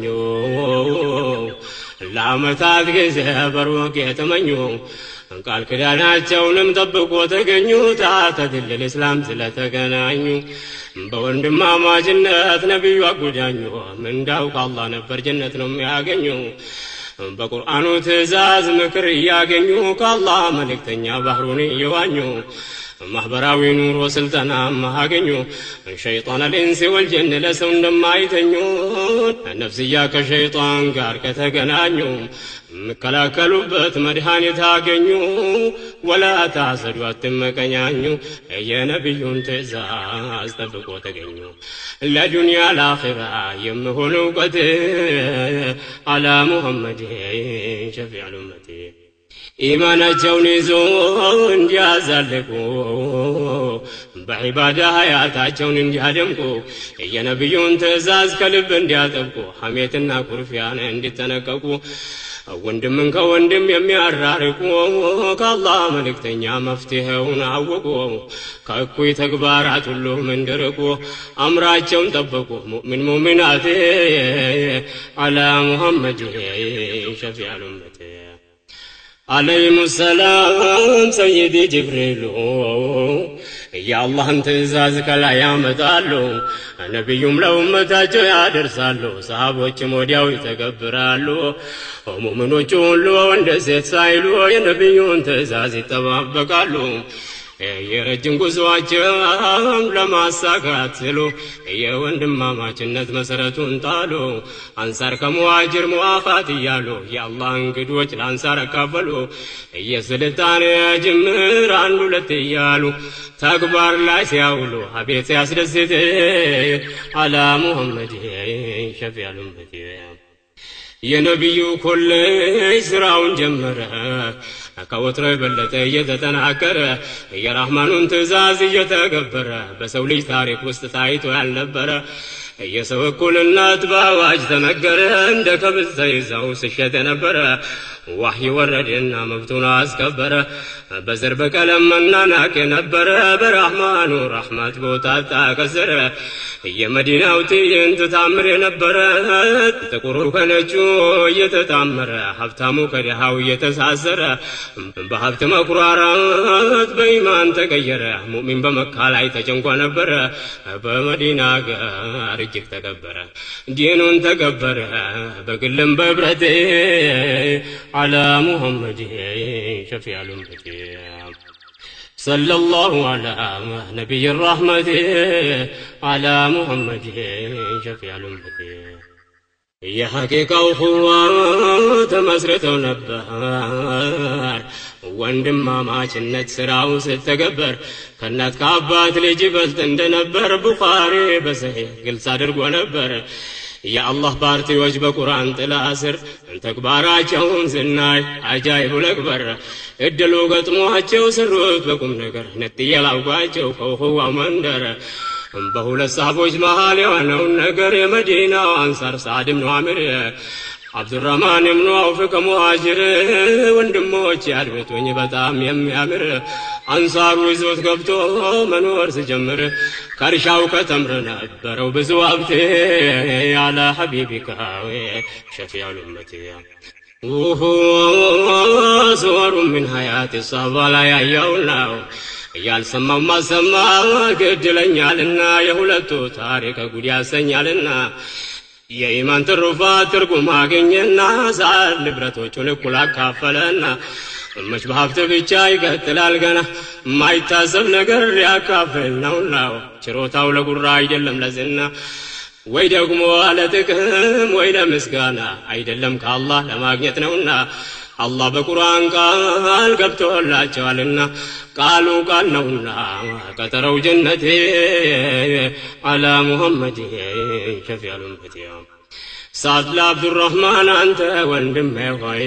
ለዓመታት ጊዜ በሩቅ የተመኙ ቃል ኪዳናቸውንም ጠብቆ ተገኙ ታተድል እስላም ስለተገናኙ በወንድማማችነት ነብዩ አጎዳኙ ምንዳው ከአላህ ነበር ጀነት ነው የሚያገኙ በቁርአኑ ትእዛዝ ምክር ያገኙ ከአላህ መልእክተኛ ባህሩን ይዋኙ ማህበራዊ ኑሮ ስልጣና ማገኙ ሸይጣን الانس والجن ለሰው እንደማይተኙ ነፍስያ ከሸይጣን ጋር ከተገናኙ መከላከሉበት መድኃኒት አገኙ ወላ ታሰዱ አትመቀኛኙ የነብዩን ትእዛዝ ጠብቆ ተገኙ ለዱንያ ለአኺራ የሚሆነው ቀት አላ ሙሐመድ ሸፊዕ الأمة ኢማናቸውን ይዞ እንዲያዛልቁ በዒባዳ ሀያታቸውን እንዲያደምቁ የነብዩን ትእዛዝ ከልብ እንዲያጠብቁ ሐሜትና ኩርፊያን እንዲጠነቀቁ ወንድምን ከወንድም የሚያራርቁ ከአላህ መልእክተኛ መፍትሄውን አወቁ ከእኩይ ተግባራት ሁሉ እንዲርቁ አምራቸውን ጠበቁ ሙእሚን ሙእሚናት አላ ሙሐመድ ሸፊዕ الأمة عليهم السلام سيدي جبريل يا الله انت ازازك لا يامتالو نبيهم لأمتاቸው ያደርሳሉ ሰሃቦችም ወዲያው ይተገብራሉ ሙእሚኖች ሁሉ እንደ ሴት ሳይሉ የነብዩን ትእዛዝ ይጠባበቃሉ የረጅም ጉዞአቸውን ለማሳካት ሲሉ የወንድማማችነት መሰረቱን ጣሉ አንሳር ከሙሃጅር ሙአፋት እያሉ የአላህ እንግዶች ለአንሳር አካፈሉ የስልጣኔ ጅምር አንድ ሁለት እያሉ ተግባር ላይ ሲያውሉ አቤት ያስደስት አላ ሙሐመድ ሸፊዑል ኡመቲ የነብዩ ኮሌጅ ስራውን ጀመረ ከወትሮ የበለጠ እየተጠናከረ የራህማኑን ትእዛዝ እየተገበረ በሰው ልጅ ታሪክ ውስጥ ታይቶ ያልነበረ የሰው እኩልነት በአዋጅ ተነገረ እንደ ከብት ተይዘው ሲሸጥ የነበረ ወህይ ወረደና መብቱን አስከበረ በዘር በቀለም መናናቅ የነበረ በራህማኑ ረህመት ቦታታ ከሰረ የመዲናው ትዕይንት ታምር የነበረ ጥቁሩ ከነጩ እየተጣመረ ሀብታሙ ከድሃው እየተሳሰረ በሀብት መኩራራት በኢማን ተቀየረ ሙእሚን በመካ ላይ ተጨንቆ ነበረ በመዲና ጋር እጅግ ተከበረ ዲኑን ተገበረ በግልም በብረት على محمد شفيع الأمة صلى الله على نبي الرحمة على محمد شفيع الأمة يا حقيقة وخوات مسرته نبهار ወንድማማችነት ስራው ስተገበር ከናት ከአባት ልጅ በልጥ እንደነበር ቡኻሪ በሰሂህ ግልጽ አድርጎ ነበር የአላህ ባርቲዎች በቁርአን ጥላ ስር ተግባራቸውን ስናይ አጃይብ ለክበር እድሉ ገጥሟቸው ሰሩት በቁም ነገር ነጥየላውቃቸው ከውኸዋው መንደር በሁለት ሰሃቦች መሃል የሆነውን ነገር የመዲናው አንሳር ሳዕድ ብን ዓሚር አብዱራህማን ብን አውፍ ከሙሃጅር ወንድሞች ያድበቶኝ በጣም የሚያምር አንሳሩ ይዞት ገብቶ መኖር ሲጀምር ከርሻው ከተምር ነበረው ብዙ ሀብት ያለ ሐቢቢካ ሸፊዑል ኡመቲ صور من حياة الصحابة لا ያየውና ያልሰማው ማሰማ ገድለኛልና የሁለቱ ታሪክ ጉድ ያሰኛልና የኢማን ትሩፋት ትርጉም አገኘና ዛር ንብረቶቹን እኩል አካፈለና መች በሀብት ብቻ ይቀጥላል ገና ማይታሰብ ነገር ያካፍል ነውና ችሮታው ለጉራ አይደለም ለዝና ወይ ደግሞ ለጥቅም ወይ ለምስጋና አይደለም ከአላህ ለማግኘት ነውና አላህ በቁርአን ቃል ገብቶላቸዋልና ቃሉ ቃል ነውና ቀጠረው ጀነቴ አላ ሙሐመድ ሸፊዑል ኡመቲ ሳድላ አብዱራህማን አንተ ወንድሜ ሆይ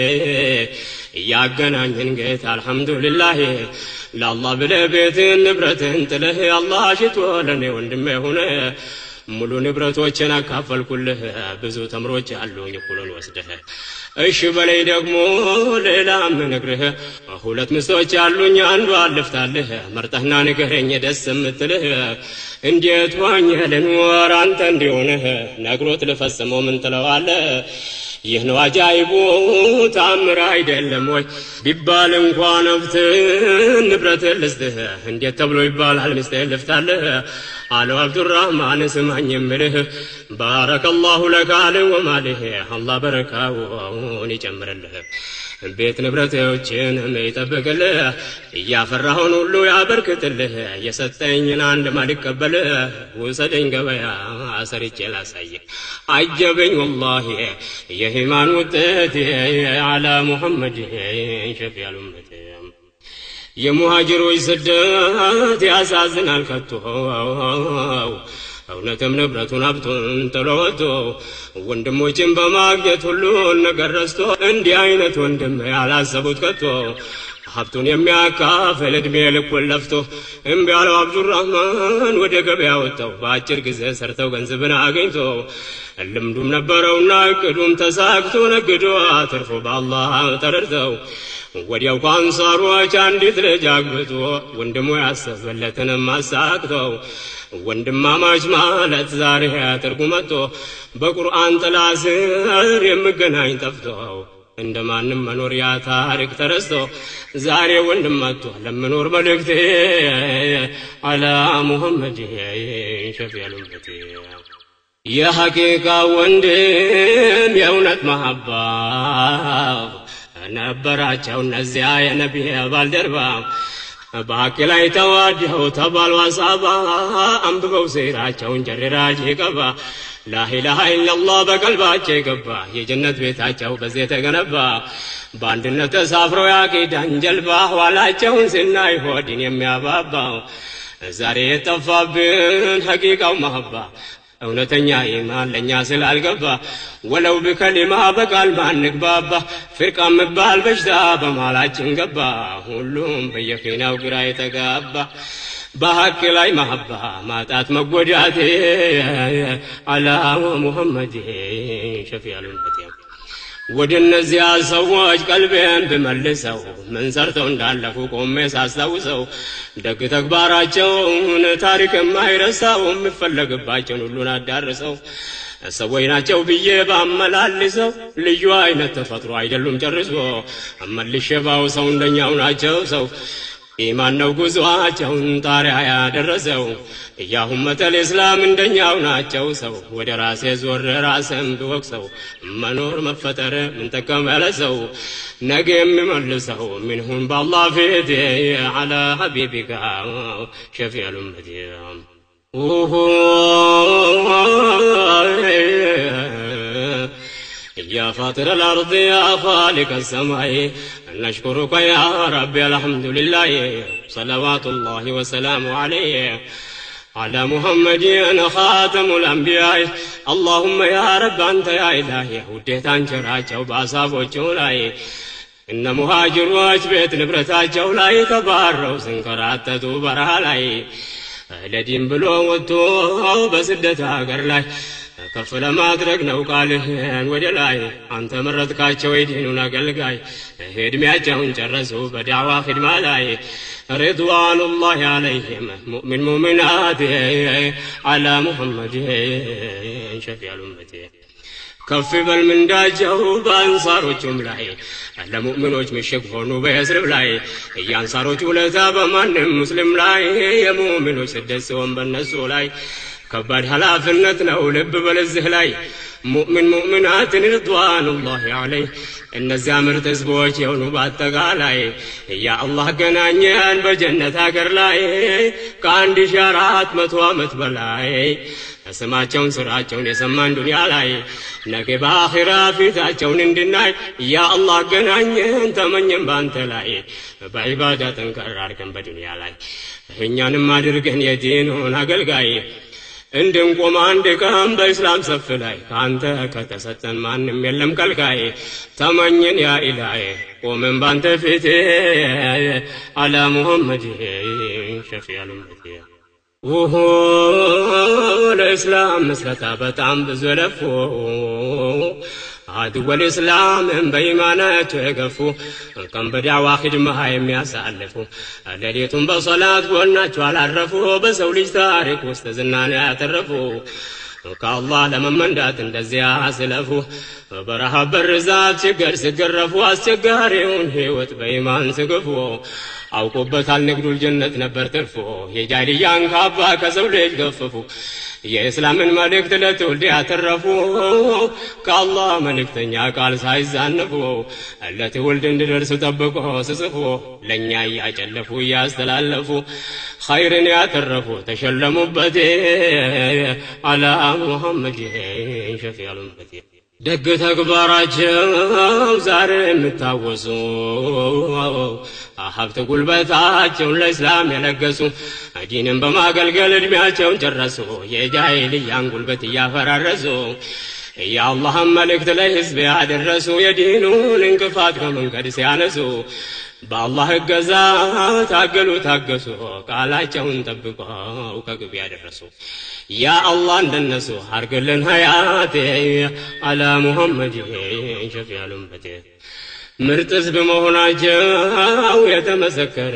ያገናኘን ጌታ አልሐምዱሊላህ ለአላህ ብለህ ቤትን ንብረትን ጥለህ አላህ ሽቶ ለኔ ወንድሜ ሆነ ሙሉ ንብረቶችን አካፈልኩልህ ብዙ ተምሮች አሉኝ ሁሉን ወስደህ እሺ በላይ ደግሞ ሌላ ምንግርህ ሁለት ምስቶች አሉኝ አንዱ አልፍታለህ መርጠህና ንገረኝ ደስ የምትልህ እንዴት ሆኜ ልኖር አንተ እንዲሆነህ ነግሮት ልፈጽመው ምን ትለዋለህ ይህ ነው አጃይቡ ታምር አይደለም ወይ ቢባል እንኳን ነፍት ንብረት ልስጥህ እንዴት ተብሎ ይባላል ሚስቴን ልፍታለህ አለው አብዱራህማን ስማኝ የምልህ ባረከላሁ ለከ አለ ወማሊህ አላህ በረካውን ይጨምርልህ ቤት ንብረቶችን ይጠብቅልህ ያፈራውን ሁሉ ያበርክትልህ የሰጠኝን አንድ ማልቀበልህ ወሰደኝ ገበያ አሰርቼ ላሳይ አጀበኝ ወላሂ የኢማን ውጤት አላ ሙሐመድ ሸፊዑል ኡመቲ የሙሃጅሮች ስደት ያሳዝናል ከቶ እውነትም ንብረቱን ሀብቱን ጥሎ ወጥቶ ወንድሞችን በማግኘት ሁሉን ነገር ረስቶ እንዲህ አይነት ወንድም ያላሰቡት ከቶ ሀብቱን የሚያካፍል እድሜ ልኩን ለፍቶ እምቢ ያለው አብዱራህማን ወደ ገበያ ወጣው በአጭር ጊዜ ሰርተው ገንዘብን አገኝቶ ልምዱም ነበረውና እቅዱም ተሳክቶ ነግዶ አትርፎ በአላህ ተረድተው ወዲያው ከአንሳሮች አንዲት ልጅ አግብቶ ወንድሙ ያሰበለትንም አሳክተው ወንድማማች ማለት ዛሬ ትርጉም መጥቶ በቁርአን ጥላ ስር የምገናኝ ጠፍቶ እንደማንም መኖር ያ ታሪክ ተረስቶ ዛሬ ወንድም መጥቶ ለምኖር መልእክቴ አላ ሙሐመድ ሸፊዑል ኡመቲ የሐቂቃ ወንድም የእውነት መሐባ ነበራቸው እነዚያ የነቢይ ባልደረባ በሐቅ ላይ ተዋደው ተባልዋ ሳባ አንብበው ሲራቸውን ጀራጅ ይገባ ላኢላሃ ኢላላህ በቀልባቸው ይገባ የጀነት ቤታቸው በዚህ ተገነባ በአንድነት ተሳፍረው ያቂዳን ጀልባ ኋላቸውን ስናይ ሆድን የሚያባባው ዛሬ የጠፋብን ሐቂቃው መሐባ እውነተኛ ኢማን ለኛ ስላልገባ ወለው በከሊማ በቃል ማንግባባ ፍርቃ መባል በሽታ በማላችን ገባ ሁሉም በየፊናው ግራ የተጋባ በሐቅ ላይ መሐባ ማጣት መጎዳት አላ ሙሐመድ ሸፊዑል ኡመቲ ወደ እነዚያ ሰዎች ቀልቤን ብመልሰው ምን ሰርተው እንዳለፉ ቆሜ ሳስታውሰው ደግ ተግባራቸውን ታሪክ የማይረሳው የሚፈለግባቸውን ሁሉን አዳርሰው ሰዎች ናቸው ብዬ ባመላልሰው ልዩ አይነት ተፈጥሮ አይደሉም ጨርሶ መልሼ ባውሰው እንደኛው ናቸው ሰው ኢማን ነው ጉዞአቸውን ጣሪያ ያደረሰው ያኡመተል እስላም እንደኛው ናቸው ሰው ወደ ራሴ ዞር ራስን ብወቅሰው መኖር መፈጠር ምን ተከመለ ሰው ነገ የሚመልሰው ምንሁን በአላህ ፊት አላ ሐቢቢካ ሸፊዑል ኡመቲ يا فاطر الأرض يا خالق السماء نشكرك يا ربي الحمد لله صلوات الله وسلامه عليه على محمد أنا خاتم الأنبياء اللهم يا رب أنت يا إلهي وديت أنشراجه بأصابه لاي إن مهاجروች ቤት ንብረታቸው ላይ ተባረው ስንከራተቱ በረሃ ላይ ለዲን ብሎ ወጥቶ በስደት ሀገር ላይ ከፍ ለማድረግ ነው ቃልህን ወደ ላይ አንተ መረጥካቸው የዲኑን አገልጋይ እድሜያቸውን ጨረሱ በዳዋ ኺድማ ላይ ሪድዋኑላሂ ዐለይሂም ሙእሚን ሙእሚናት አላ ሙሐመድ ሸፊዑል ኡመቲ ከፍ በል ምንዳቸው በአንሳሮቹም ላይ ለሙእሚኖች ምሽግ ሆኑ በየስርብ ላይ የአንሳሮች ውለታ በማንም ሙስሊም ላይ የሙእሚኖች ስደት ሲሆን በእነሱ ላይ ከባድ ኃላፊነት ነው ልብ በለዚህ ላይ ሙእሚን ሙእሚናትን ሪድዋኑላሂ ዐለይሂ እነዚያ ምርጥ ህዝቦች የሆኑ በአጠቃላይ ያ አላህ ገናኘን በጀነት ሀገር ላይ ከ1400 ዓመት በላይ ስማቸውን ስራቸውን የሰማን ዱንያ ላይ ነገ በአኺራ ፊታቸውን እንድናይ ያ አላህ ገናኘን ተመኘን ባንተ ላይ በዒባዳ ጠንከር አድርገን በዱንያ ላይ እኛንም አድርገን የዲኑን አገልጋይ እንድንቆም አንድ ቀን በእስላም ሰፍ ላይ ካንተ ከተሰጠን ማንም የለም ከልካይ ተመኘን ያ ኢላሂ ቆመን ባንተ ፊት አላ ሙሐመድ ሸፊዑል ኡመቲ ለእስላም መስረታ በጣም ብዙ ለፉ عدو الإسلام بإيمانات ويقفوا كم بدعوا خدمها يمياسالفوا ليلتهم بصلاة قلنا على الرفو بسولي تارك واستزنان يعترفوا كالله لمن مندات اندزيا سلفوا برها بالرزاق شقر سقرفوا السقاريون هيوت بإيمان سقفوا أو قبت النقر الجنة نبر ترفوا يجاليان كابا كسولي قففوا يا إسلام الملك تلتول دي اعترفوا كالله ملك تنيا قال سايزانفوا التي ولدن درس طبقوا سصفوا لن يجلفوا يستلالفوا خير يعترفوا تشلموا بدي على محمد شفيع الأمة ደግ ተግባራቸው ዛሬ የምታወሱ ሀብት ጉልበታቸውን ለእስላም የለገሱ ዲንን በማገልገል እድሜያቸውን ጨረሱ የጃሂልያን ጉልበት እያፈራረሱ የአላህን መልእክት ለህዝብ ያደረሱ የዲኑን እንቅፋት ከመንገድ ሲያነሱ በአላህ እገዛ ታገሉ ታገሱ ቃላቸውን ጠብቀው ከግብ ያደረሱ ያ አላህ እንደነሱ አርግልን ሀያት አላ ሙሐመድ ሸፊዑል ኡመቲ ምርጥ ህዝብ በመሆናቸው የተመሰከረ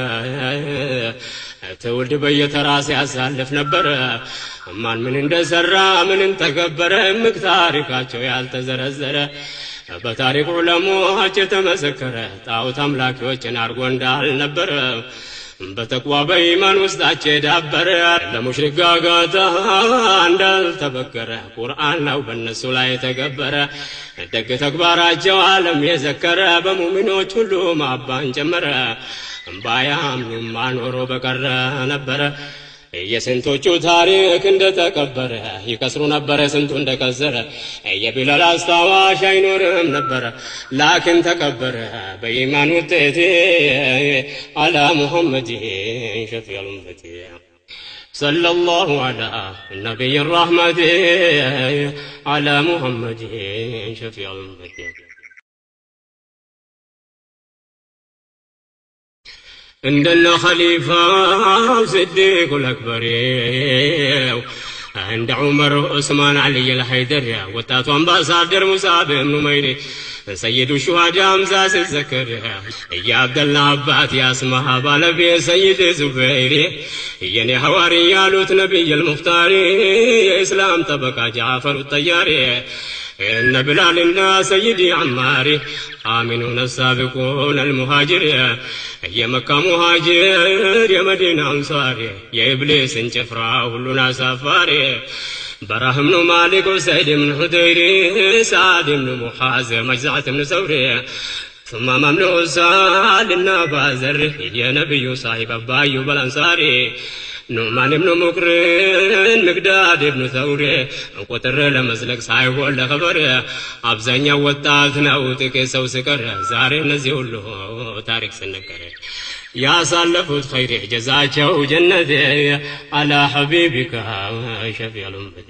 ትውልድ በየተራ ሲያሳልፍ ነበር ማን ምን እንደሰራ ምን ተከበረ ምክታሪካቸው ያልተዘረዘረ በታሪክ ዑለሞች የተመሰከረ ጣዖት አምላኪዎችን አርጎ እንዳልነበረ በተቅዋ በኢማን ውስጣቸው የዳበረ ለሙሽሪክ ጋጋታ እንዳልተበገረ ቁርአን ነው በእነሱ ላይ የተገበረ ደግ ተግባራቸው ዓለም የዘከረ በሙእሚኖች ሁሉ ማባን ጨመረ ባያምኑም ማኖሮ በቀረ ነበረ የስንቶቹ ታሪክ እንደተቀበረ ይከስሩ ነበር ስንቱ እንደከሰረ የቢላል አስታዋሽ አይኖርም ነበር ላኪን ተቀበረ በኢማን ውጤት አላ ሙሐመድ ሸፊዑል ኡመቲ صلى الله على النبي الرحمة على محمد شفيع الأمة عندنا خليفة صديق الأكبر عند عمر عثمان علي الحيدري وتاتو امباسادر مصعب بن عمير سيد الشهداء امزاز الزكريا يا عبد الله عبات يا اسمها بالبي سيد زبير يني حواري يالوت نبي المختار اسلام طبقة جعفر الطياري إن بلالنا سيدي عماري آمنون السابقون المهاجرين يا مكة مهاجر يا مدينة أنصاري يا إبليس انشفرا كلنا سفاري براهم بن مالك وسيد بن حديري سعد بن محاز مجزعة بن ثوري ثم مملوء سعد النبازر يا نبي صاحب أبايو بالأنصاري نعمان بن مكرن مقداد بن ثوري قطر لمزلق صاحب ولا خبر أبزانيا وطاتنا وتكسو سكر زاري نزيولو تاريخ سنكر يا سالفوت خير جزاቸው جنة على حبيبك شفيع الأمة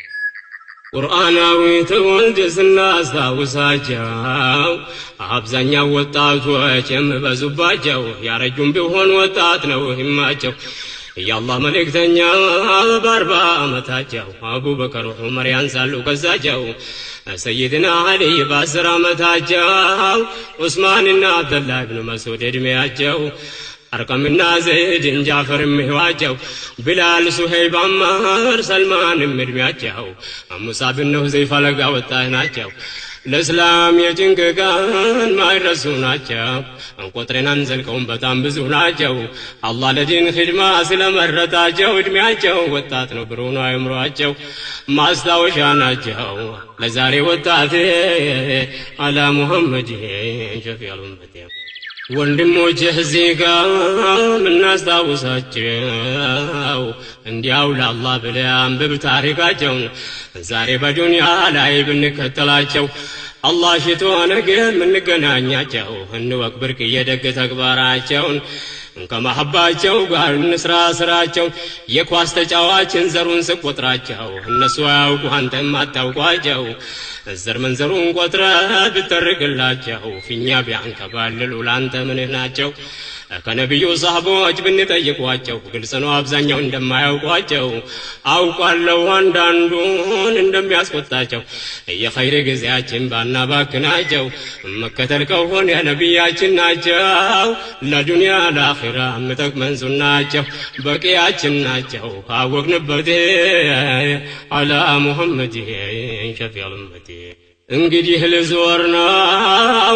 ቁርአናዊ ትውልድ ስናስታውሳቸው አብዛኛው ወጣቶች የሚበዙባቸው ያረጁም ቢሆን ወጣት ነው ህማቸው የአላህ መልእክተኛ በአርባ ዓመታቸው አቡበከር ዑመር ያንሳሉ ከዛቸው ሰይድና አሊ በ10 ዓመታቸው ዑስማንና አብደላህ ብን መስዑድ እድሜያቸው አርቀምና ዘይድ ጃፈር ምህዋቸው ቢላል ሱሄይብ አማር ሰልማን እድሜያቸው ሙሳብ ብን ሁዘይፋ ለጋ ወጣት ናቸው ለእስላም የጭንቅ ቀን ማይረሱ ናቸው እንቆጥረን አንዘልቀውም በጣም ብዙ ናቸው አላህ ለዲን ኺድማ ስለመረጣቸው እድሜያቸው ወጣት ነው ብሩህ ነው አይምሯቸው ማስታወሻ ናቸው ለዛሬ ወጣት አላ ሙሐመድ ሸፊዑል ኡመቲ ወንድሞች እዚህ ጋር ምናስታውሳቸው እንዲያው ለአላህ ብለህ አንብብ ታሪካቸውን ዛሬ በዱንያ ላይ ብንከተላቸው አላህ ሽቶ ነገ ምንገናኛቸው እንወቅ ብርቅዬ ደግ ተግባራቸውን ከመሐባቸው ጋር እንስራ ስራቸው የኳስ ተጫዋችን ዘሩን ስቆጥራቸው እነሱ ያውቁ አንተም አታውቋቸው ዘር መንዘሩን ቆጥረ ብትርግላቸው ፊኛ ቢያንከባልሉ ላንተ ምንህ ናቸው ከነብዩ ሰሃቦች ብንጠይቋቸው ግልጽ ነው አብዛኛው እንደማያውቋቸው አውቃለሁ አንዳንዱን እንደሚያስቆጣቸው የኸይር ጊዜያችን ባናባክናቸው መከተል ከሆነ የነብያችን ናቸው ለዱንያ ለአኺራ ምጠቅመን ሱናቸው በቂያችን ናቸው አወቅንበት አላ ሙሐመድ ሸፊዑል ኡመቲ እንግዲህ ልዞር ነው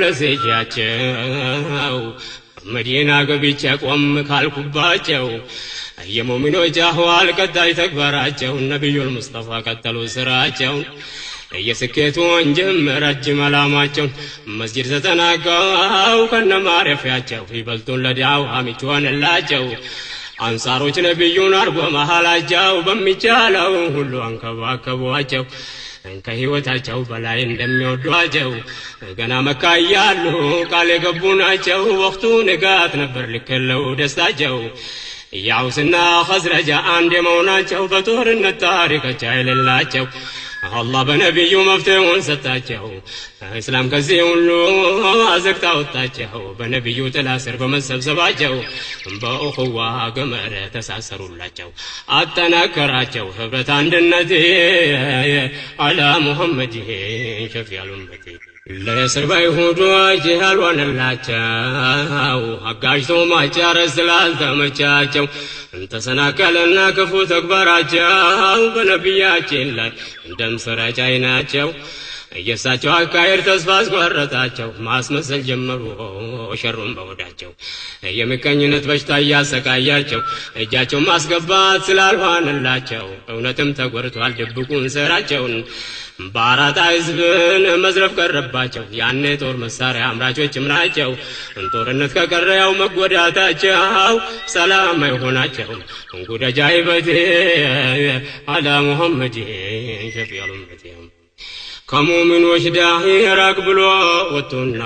ልመለስጃቸው መዲና ገብቼ ቆም ካልኩባቸው የሙእሚኖች አህዋል ቀጣይ ተግባራቸው ነብዩል ሙስጠፋ ቀጠሉ ስራቸው የስኬቱን ጅምር ረጅም ዓላማቸው መስጂድ ተጠናቀው ከነማረፊያቸው ይበልጡን ለዳዕዋ ምቹ ሆነላቸው አንሳሮች ነብዩን አርጎ መሃላቸው በሚቻለው ሁሉ አንከባከቧቸው ከህይወታቸው በላይ እንደሚወዷቸው ገና መካ ያሉ ቃል የገቡ ናቸው ወቅቱ ንጋት ነበር ልከለው ደስታቸው ያውስና ኸዝረጃ አንድ የመሆናቸው በጦርነት ታሪካቸው አይለላቸው አላህ በነብዩ መፍትሄውን ሰጣቸው እስላም ከዚህ ሁሉ አዘቅታ ወጣቸው በነብዩ ጥላ ስር በመሰብሰባቸው በእኹዋ ገመድ ተሳሰሩላቸው አጠናከራቸው ህብረት አንድነት አላ ሙሐመድ ሸፊዑል ኡመቲ ለእስር በይሁዶች ያልሆነላቸው አጋጅቶ ማጫረስ ስላልተመቻቸው ተሰናከለና ክፉ ተግባራቸው በነብያችን ላይ ደም ሰራጭ አይናቸው የሳቸው አካሄድ ተስፋ አስቆረጣቸው ማስመሰል ጀመሩ ሸሩን በወዳቸው የምቀኝነት በሽታ ያሰቃያቸው እጃቸው ማስገባት ስላልሆነላቸው እውነትም ተጎርቷል ድብቁን ሰራቸውን ባራታ ህዝብን መዝረፍ ቀረባቸው ያኔ ጦር መሳሪያ አምራቾችም ናቸው ጦርነት ከቀረያው መጎዳታቸው ሰላም አይሆናቸው እንጉዳጃ ይበቴ አላ ሙሐመድ ሸፊዑል ኡመቲ ከሙእሚኖች ዳሂ ራቅ ብሎ ወጡና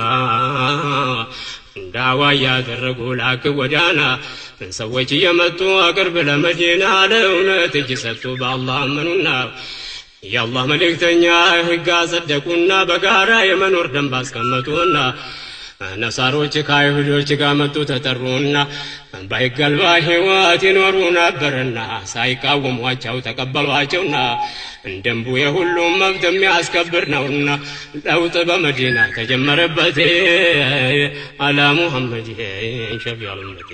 ዳዋ ያደረጉ ላክ ወዳና ሰዎች የመጡ አቅርብ ለመዲና ለእውነት እጅ ሰጡ በአላህ አመኑና የአላህ መልእክተኛ ህግ አጸደቁና በጋራ የመኖር ደንብ አስቀመጡና ነሳሮች ከአይሁዶች ጋር መጡ ተጠሩና ባይገልባ ህይወት ይኖሩ ነበርና ሳይቃወሟቸው ተቀበሏቸውና እንደምቡ የሁሉም መብት የሚያስከብር ነውና ለውጥ በመዲና ተጀመረበት አላ ሙሐመድ ሸፊዑል ኡመቲ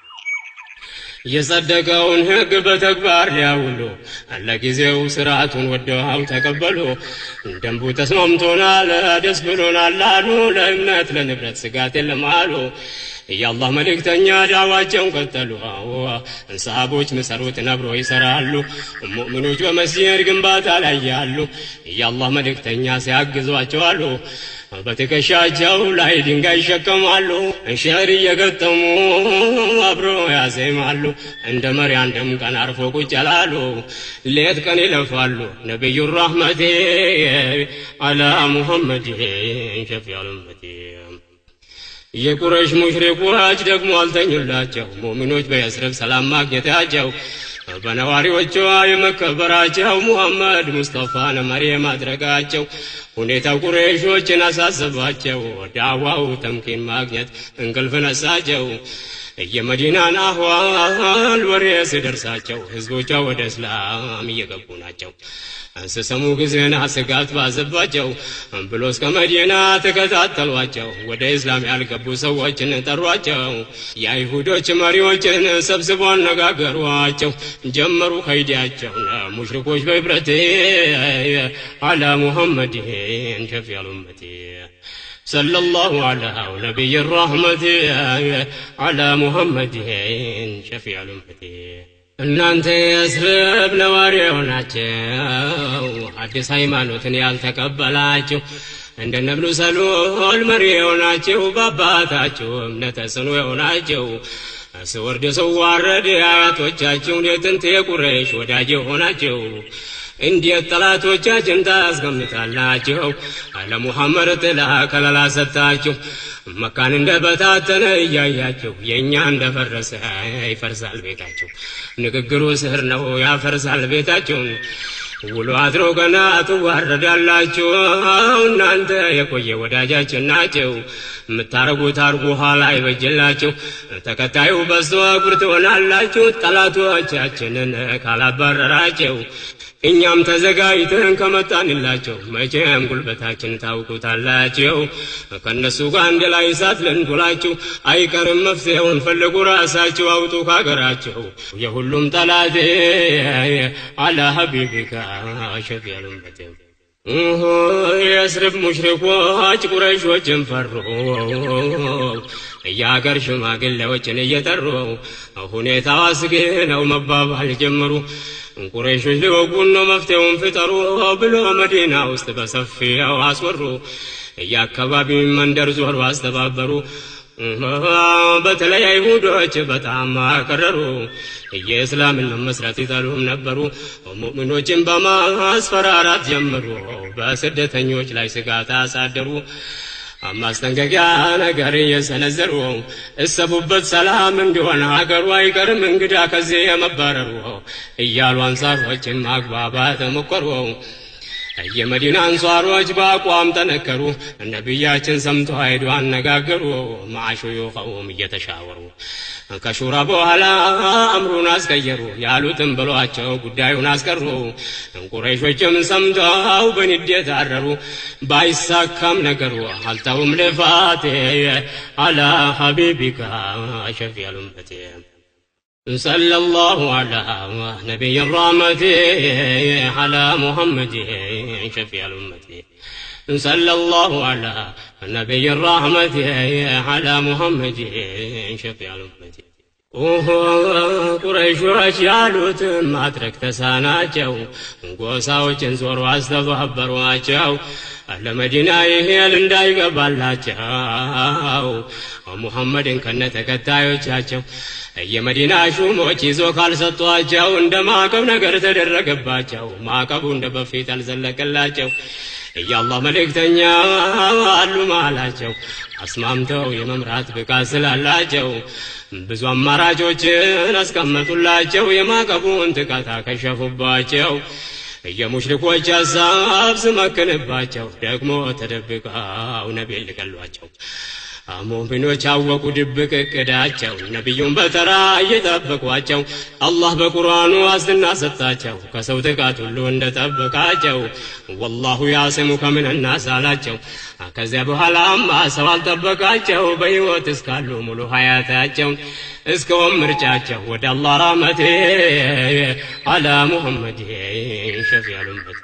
የጸደቀውን ህግ በተግባር ያውሉ ለጊዜው ስርዓቱን ወደው ተቀበሉ ደንቡ ተስማምቶናል ደስ ብሎናል አሉ ለእምነት ለንብረት ስጋት የለም አሉ የአላህ መልእክተኛ ዳዋቸውን ቀጠሉ ሰሃቦች መሰሩት ነብሮ ይሰራሉ ሙእሚኖች በመስጂድ ግንባታ ላይ ያሉ የአላህ መልእክተኛ ሲያግዟቸው አሉ በትከሻቸው ላይ ድንጋይ ይሸከማሉ ሸዕር እየገጠሙ አብሮ ያዜማሉ እንደ መርያም ደም ቀን አርፎ ቁጭ ያላሉ ሌት ቀን ይለፋሉ ነብዩ ረህመቴ አላ ሙሐመድ ሸፊዑል ኡመቲ የቁረይሽ ሙሽሪኮች ደግሞ አልተኙላቸው ሙእሚኖች በየስረብ ሰላም ማግኘታቸው በነዋሪዎቿ የመከበራቸው ሙሐመድ ሙስጠፋን መሪ ማድረጋቸው ሁኔታው ቁረይሾችን አሳሰባቸው ዳዋው ተምኪን ማግኘት እንቅልፍ ነሳቸው የመዲናን አህዋል ወሬ ሲደርሳቸው ህዝቦቿ ወደ እስላም እየገቡ ናቸው አንሰሰሙ ጊዜና ስጋት ባዘባቸው ብሎ እስከ መዲና ተከታተሏቸው ወደ እስላም ያልገቡ ሰዎችን ጠሯቸው የአይሁዶች መሪዎችን ሰብስበው አነጋገሯቸው ጀመሩ ከይዲያቸው ሙሽሪኮች በህብረት አላ ሙሐመድ ሸፊዑል ኡመቲ صلى الله على نبي الرحمة على محمد شفيع الأمة እናንተ የእስራኤል ነዋሪዎች ናቸው አዲስ ሃይማኖትን ያልተቀበላችሁ እንደ ነብዩ ሰሎል መሪው ናቸው በአባታችሁ እምነት ጽኑ ናቸው ስወርድ ሰዋረድ አያቶቻችሁ የጥንት የቁረይሽ ወዳጅ ሆናችሁ እንዴት ጠላቶቻችን ታስቀምጣላችሁ አለ ሙሐመድ ጥላ ከለላ ሰጣችሁ መካን እንደበታተነ ያያችሁ የኛ እንደፈረሰ ይፈርሳል ቤታችሁ ንግግሩ ስህር ነው ያፈርሳል ቤታችሁ ውሎ አድሮ ገና ትዋረዳላችሁ እናንተ የቆየ ወዳጃችን ናችሁ ምታረጉት አርጉ ኋላ ይበጅላችሁ ተከታዩ በሱ ጉርት ሆናላችሁ ጠላቶቻችንን ካላባረራችሁ እኛም ተዘጋይተን ከመጣንላችሁ መቼም ጉልበታችን ታውቁታላችሁ ከነሱ ጋር እንደ ላይ ሳት ለንዱላችሁ አይቀርም መፍትሄውን ፈልጉ ራሳችሁ አውጡ ካገራችሁ የሁሉም ጠላት አላ ሐቢቢካ ሸፊዑል ኡመቲ የእስራኤል ሙሽሪኮች ቁረይሾችን ፈሩ ያገር ሽማግሌዎችን እየጠሩ ሁኔታው አስጊ ነው መባባል ጀመሩ ቁረይሾች ሊወጉን ነው መፍትሄውን ፍጠሩ ብሎ መዲና ውስጥ በሰፊው አስወሩ የአካባቢ መንደር ዞር አስተባበሩ በተለይ አይሁዶች በጣም አከረሩ የእስላምን መስራት ይጠሉም ነበሩ ሙእሚኖችን በማስፈራራት ጀመሩ በስደተኞች ላይ ስጋት አሳደሩ ማስጠንቀቂያ ነገር የሰነዘሩ እሰቡበት ሰላም እንዲሆን ሀገሩ አይቀርም እንግዳ ከዚህ የመባረሩ እያሉ አንሳሮችን ማግባባት ሞከሩ የመዲና አንሳሮች በአቋም ተነከሩ ነብያችን ሰምተው ሄዱ አነጋገሩ ማሹዩኸውም እየተሻወሩ ከሹራ በኋላ አምሩን አስቀየሩ ያሉትን ብሏቸው ጉዳዩን አስቀሩ ቁረይሾችም ሰምተው በንዴት አረሩ ባይሳካም ነገሩ አልተውም ለፋቴ አላ ሐቢቢካ ሸፊዑል ኡመቲ صلى الله على نبي الرحمة على محمد شفيع الأمة صلى الله على نبي الرحمة على محمد شفيع الأمة ቁረይሾች ያሉትን ማድረግ ተሳናቸው ጎሳዎችን ዞሮ አስተባበሯቸው ለመዲና ይሄል እንዳይገባላቸው ሙሐመድን ከነተከታዮቻቸው የመዲና ሹሞች ይዞ ካልሰጧቸው እንደማቀብ ነገር ተደረገባቸው ማቀቡ እንደበፊት አልዘለቀላቸው ያላህ መልእክተኛ አሉ ማላቸው አስማምተው የመምራት ብቃት ስላላቸው ብዙ አማራጮችን አስቀመጡላቸው የማቀቡን ጥቃት ከሸፉባቸው የሙሽሪኮች ሐሳብ ስመክንባቸው ደግሞ ተደብቀው ነብይ ልቀሏቸው ሙእሚኖች አወቁ ድብቅ እቅዳቸው ነብዩን በተራ እየጠበቋቸው አላህ በቁርአኑ አስና ሰጣቸው ከሰው ጥቃት ሁሉ እንደጠበቃቸው ወላሁ ያሲሙከ ሚነ الناس አላቸው ከዚያ በኋላማ ሰው አልጠበቃቸው በህይወት እስካሉ ሙሉ ሀያታቸው እስከ ምርጫቸው ወደ አላህ ረህመት አላ ሙሐመድ ሸፊዑል ኡመት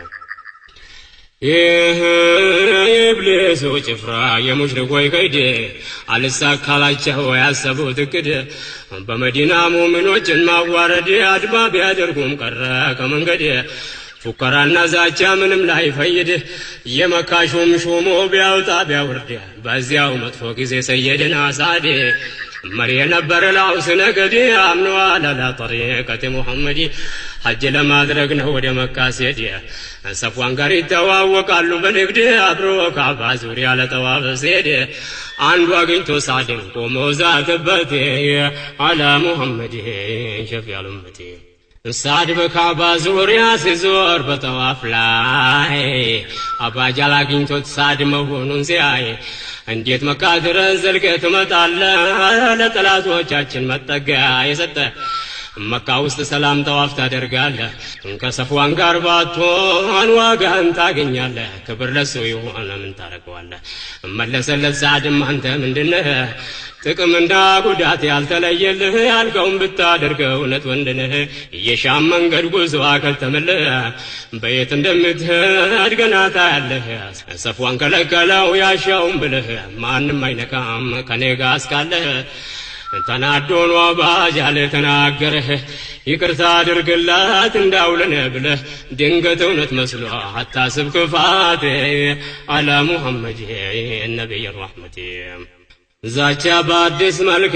ኢብሊስ ወጭፍራ የሙሽሪኮች ከይድ አልሳካላቸው ያሰቡት እቅድ በመዲና ሙእሚኖችን ማዋረድ አድማ ቢያደርጉም ቀረ ከመንገድ ፉከራና ዛቻ ምንም ላይ ፈይድ የመካ ሹሙ ቢያውጣ ቢያወርድ በዚያው መጥፎ ጊዜ ሰይድና ሳድ መሪ ነበር ላውስ ነገድ አምነው አላ ጠሪቀት ሙሐመድ ሐጅ ለማድረግ ነው ወደ መካ ሲሄድ ሰፍዋን ጋር ይተዋወቃሉ በንግድ አብሮ ካባ ዙሪያ ለጠዋፍ ሲሄድ አንዱ አግኝቶ ሳድን ቆሞ ዛተበት አላ ሙሐመድ ሸፊዑል ኡመት ሳድ በካባ ዙሪያ ሲዞር በጠዋፍ ላይ አባጃል አግኝቶት ሳድ መሆኑን ሲያይ እንዴት መካ ድረስ ዘልቀህ ትመጣለህ ለጠላቶቻችን መጠጊያ የሰጠ መካ ውስጥ ሰላም ጠዋፍ ታደርጋለህ ከሰፍዋን ጋር ባትሆን ዋጋህን ታገኛለህ ክብር ለሱ ይሆን ምን ታረጋለህ መለሰለት ሳድም አንተ ምንድነህ ጥቅም እንዳ ጉዳት ያልተለየልህ ያልከውን ብታደርገው እውነት ወንድነህ የሻም መንገድ ጉዞ አከተመልህ በየት እንደምትሄድ ገና ታያለህ ሰፍዋን ከለከለው ያሻውን ብለህ ማንም አይነካም ከኔ ጋር እስካለህ ተናዶን አባጃል ተናገረህ ይቅርታ አድርግላት እንዳውለነ ብለህ ድንገት እውነት መስሎ አታስብ ክፋት አላ ሙሐመድ ነብይ الرحمة ዛቻ በአዲስ መልክ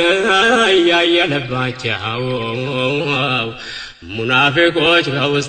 ያያለባቸው ሙናፊቆች ከውስጥ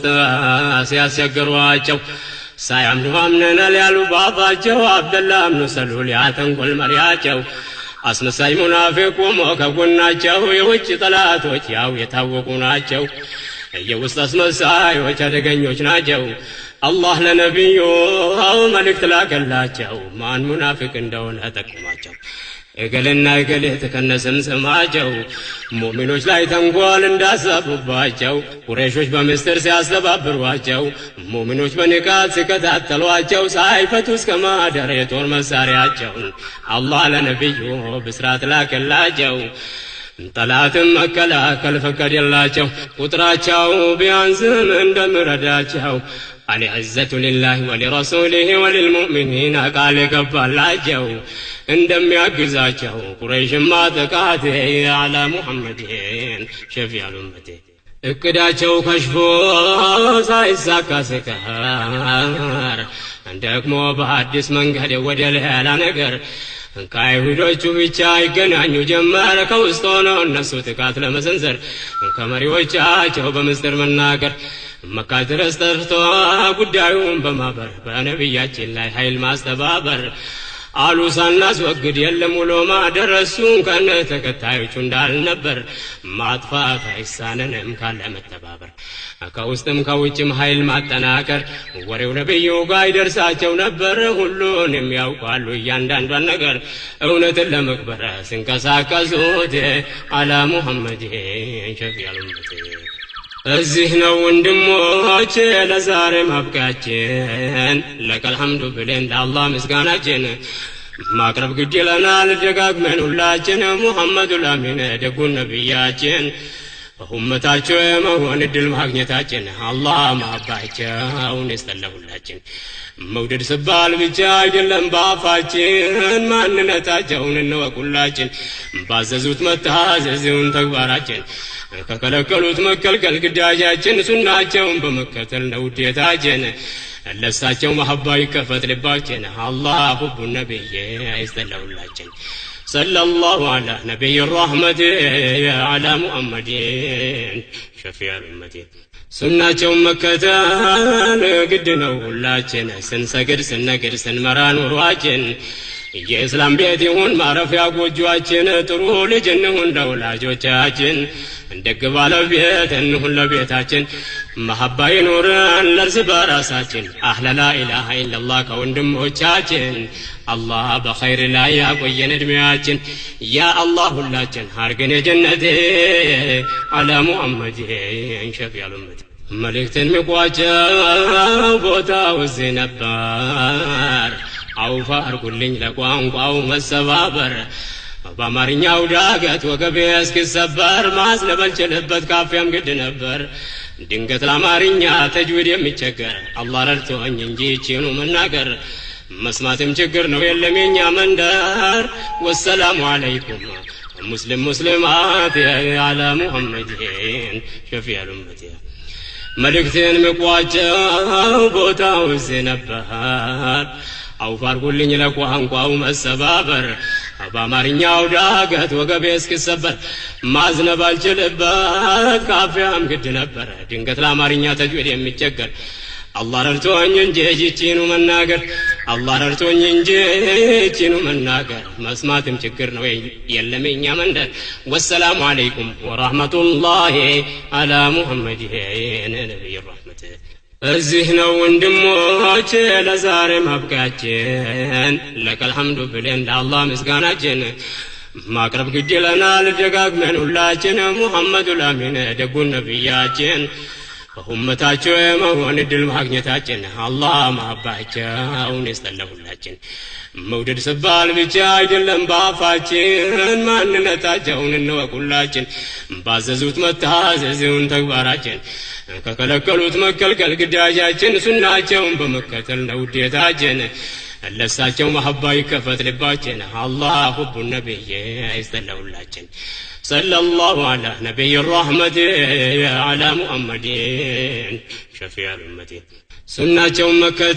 ሲያስቸግሯቸው ሳያምኑ አምነናል ያሉ ባባቸው አብደላህ ብኑ ሰሉል ያተንኮል መሪያቸው አስመሳይ ሙናፊቁ ከጎናቸው የውጭ ጠላቶች ያው የታወቁ ናቸው የውስጥ አስመሳዮች አደገኞች ናቸው አላህ ለነብዩ መልእክት ላከላቸው ማን ሙናፊቅ እንደሆነ ጠቁማቸው እገለና እገለ ተከነሰም ሰማቸው ሙእሚኖች ላይ ተንኮል እንዳሰቡባቸው ቁረይሾች በመስተር ሲያስተባብሯቸው ሙእሚኖች በንቃት ሲከታተሏቸው ሳይፈቱ እስከ ማደር የጦር መሳሪያቸው አላህ ለነብዩ ብስራት ላከላቸው ጠላትም መከላከል ፈቀደላቸው ቁጥራቸው ቢያንስም እንደምረዳቸው العزة لله ولرسوله وللمؤمنين قال ገባላቸው እንደሚያግዛቸው ቁረይሽማ ተቃተ على محمد شفيع الأمة እቅዳቸው ከሽፎ ሳይሳካ ሲቀር እንደግሞ በአዲስ መንገድ ወደ ሌላ ነገር ከአይሁዶቹ ብቻ ይገናኙ ጀመረ ከውስጥ ሆነው እነሱ ጥቃት ለመሰንዘር ከመሪዎቻቸው በምስጢር መናገር መካ ድረስ ጠርቶ ጉዳዩን በማበር በነብያችን ላይ ኃይል ማስተባበር አሉ ሳናስወግድ የለም ውሎ ማደረሱን ከነ ተከታዮቹ እንዳልነበር ማጥፋት አይሳነንም ካለ መተባበር ከውስጥም ከውጭም ኃይል ማጠናከር ወሬው ነብዩ ጋር ይደርሳቸው ነበር ሁሉንም ያውቃሉ እያንዳንዷን ነገር እውነትን ለመቅበር ሲንቀሳቀሱት አላ ሙሐመድ ሸፊዑል ኡመት እዚህ ነው ወንድሞች ለዛሬ ማብቃችን ለከል ሐምዱ ብለን ለአላህ ምስጋናችን ማቅረብ ግድ ይለናል ደጋግመን ሁላችን ሙሐመዱል አሚን ደጉን ነብያችን ሁመታቸው የመሆን እድል ማግኘታችን አላህ ማባቸውን ይስተለሁላችን መውደድ ስባል ብቻ አይደለም ባፋችን ማንነታቸውን እንወቁላችን ባዘዙት መታዘዙን ተግባራችን ከከለከሉት መከልከል ግዳጃችን ሱናቸውን በመከተል ነው ውዴታችን ለሳቸው መሐባ ይከፈት ልባችን አላህ ሁቡ ነብይ ይስተለሁላችን صلى الله على نبي الرحمة على محمد شفيع الأمة سنة مكتان قدنا ولاجن سنسجر سنجر سنمران ورواجن የእስላም ቤት ይሁን ማረፊያ ጎጆአችን ጥሩ ልጅ እንሁን ለወላጆቻችን እንደግባለ ቤት እንሁን ለቤታችን መሐባ ይኑረን ለርስ በራሳችን አህለ ላ ኢላሃ ኢላላህ ከወንድሞቻችን አላህ በኸይር ላይ ያቆየን እድሜያችን ያ አላህ ሁላችን አርገን የጀነቴ አላ ሙሐመድ እንሸፊዕ الأمة መልእክትን ሚቋጨው ቦታው እዚህ ነበር አውፋ አርጉልኝ ለቋንቋው መሰባበር በአማርኛው ዳገት ወገቤ እስኪሰበር ማስነበል ችልበት ካፊያም ግድ ነበር ድንገት ለአማርኛ ተጅዊድ የሚቸገር አላህ ረድቶኝ እንጂ ይህቺኑ መናገር መስማትም ችግር ነው የለም የኛ መንደር ወሰላሙ አለይኩም ሙስሊም ሙስሊማት አላ ሙሐመድ ሸፊዕ الأمة መልእክትን ሚቋጨው ቦታው እዚህ ነበር አውፋር ሁልኝ ለቋንቋው መሰባበር በአማርኛው ዳገት ወገቤ እስኪሰበር ማዝነብ አልችልበት ካፊያም ግድ ነበር ድንገት ለአማርኛ ተጅዊድ የሚቸገር አላህ ረድቶኝ እንጂ ይህቺኑ መናገር አላህ ረድቶኝ እንጂ ይህቺኑ መናገር መስማትም ችግር ነው የለም የኛ መንደር ወሰላሙ አለይኩም ወራህመቱላሂ አላ ሙሐመድ ነብይ الرحمة እዚህ ነው ወንድሞች ለዛሬ ማብቃችን ለከል ሐምዱ ብለን ለአላህ ምስጋናችን ማቅረብ ግድ ይለናል ደጋግመን ሁላችን ሙሐመድ አሚን ደጉን ነብያችን ሁመታቸው የመሆን እድል ማግኘታችን አላህ ማባቸውን ይስተለሁላችን መውደድ ስባል ብቻ አይደለም ባፋችን ማንነታቸውን እንወቁላችን ባዘዙት መታዘዙን ተግባራችን ከከለከሉት መከልከል ግዳጃችን ሱናቸውን በመከተል ነው ውዴታችን ለሳቸው መሐባ ይከፈት ልባችን አላህ ሁቡ ነብይ ይስተለሁላችን صلى الله على نبي الرحمة على محمد شفيع الأمة سنة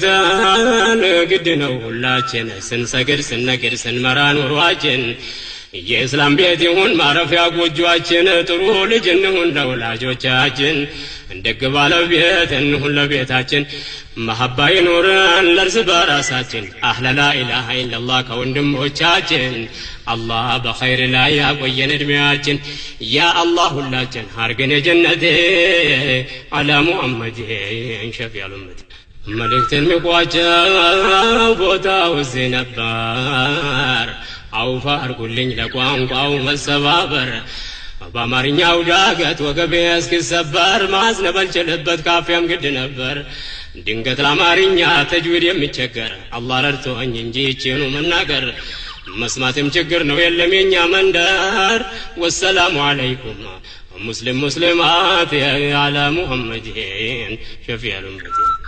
مكتان قدنا ولاجن سنسجر سنجر سنمران ورواجن የእስላም ቤት ይሁን ማረፊያ ጎጆአችን ጥሩ ልጅ እንሁን ለወላጆቻችን እንደግባለ ቤት እንሁን ለቤታችን መሐባ ይኑረን ለርስ በራሳችን አህለ ላ ኢላሃ ኢላላህ ከወንድሞቻችን አላህ በኸይር ላይ ያቆየን እድሜያችን ያ አላህ ሁላችን አርገን የጀነቴ አላ ሙሐመድ ሸፊዕ الأمة መልእክትን ሚቋጨው ቦታው እዚህ ነበር አውፋ አርጉልኝ ለቋንቋው መሰባበር በአማርኛው ዳገት ወገቤ እስኪሰበር ማስነበል ችልበት ካፊያም ግድ ነበር ድንገት ለአማርኛ ተጅዊድ የሚቸገር አላህ ረድቶኝ እንጂ ይህቺኑ መናገር መስማትም ችግር ነው የለም የኛ መንደር ወሰላሙ አለይኩም ሙስሊም ሙስሊማት አላ ሙሐመድ ሸፊዕ الأمة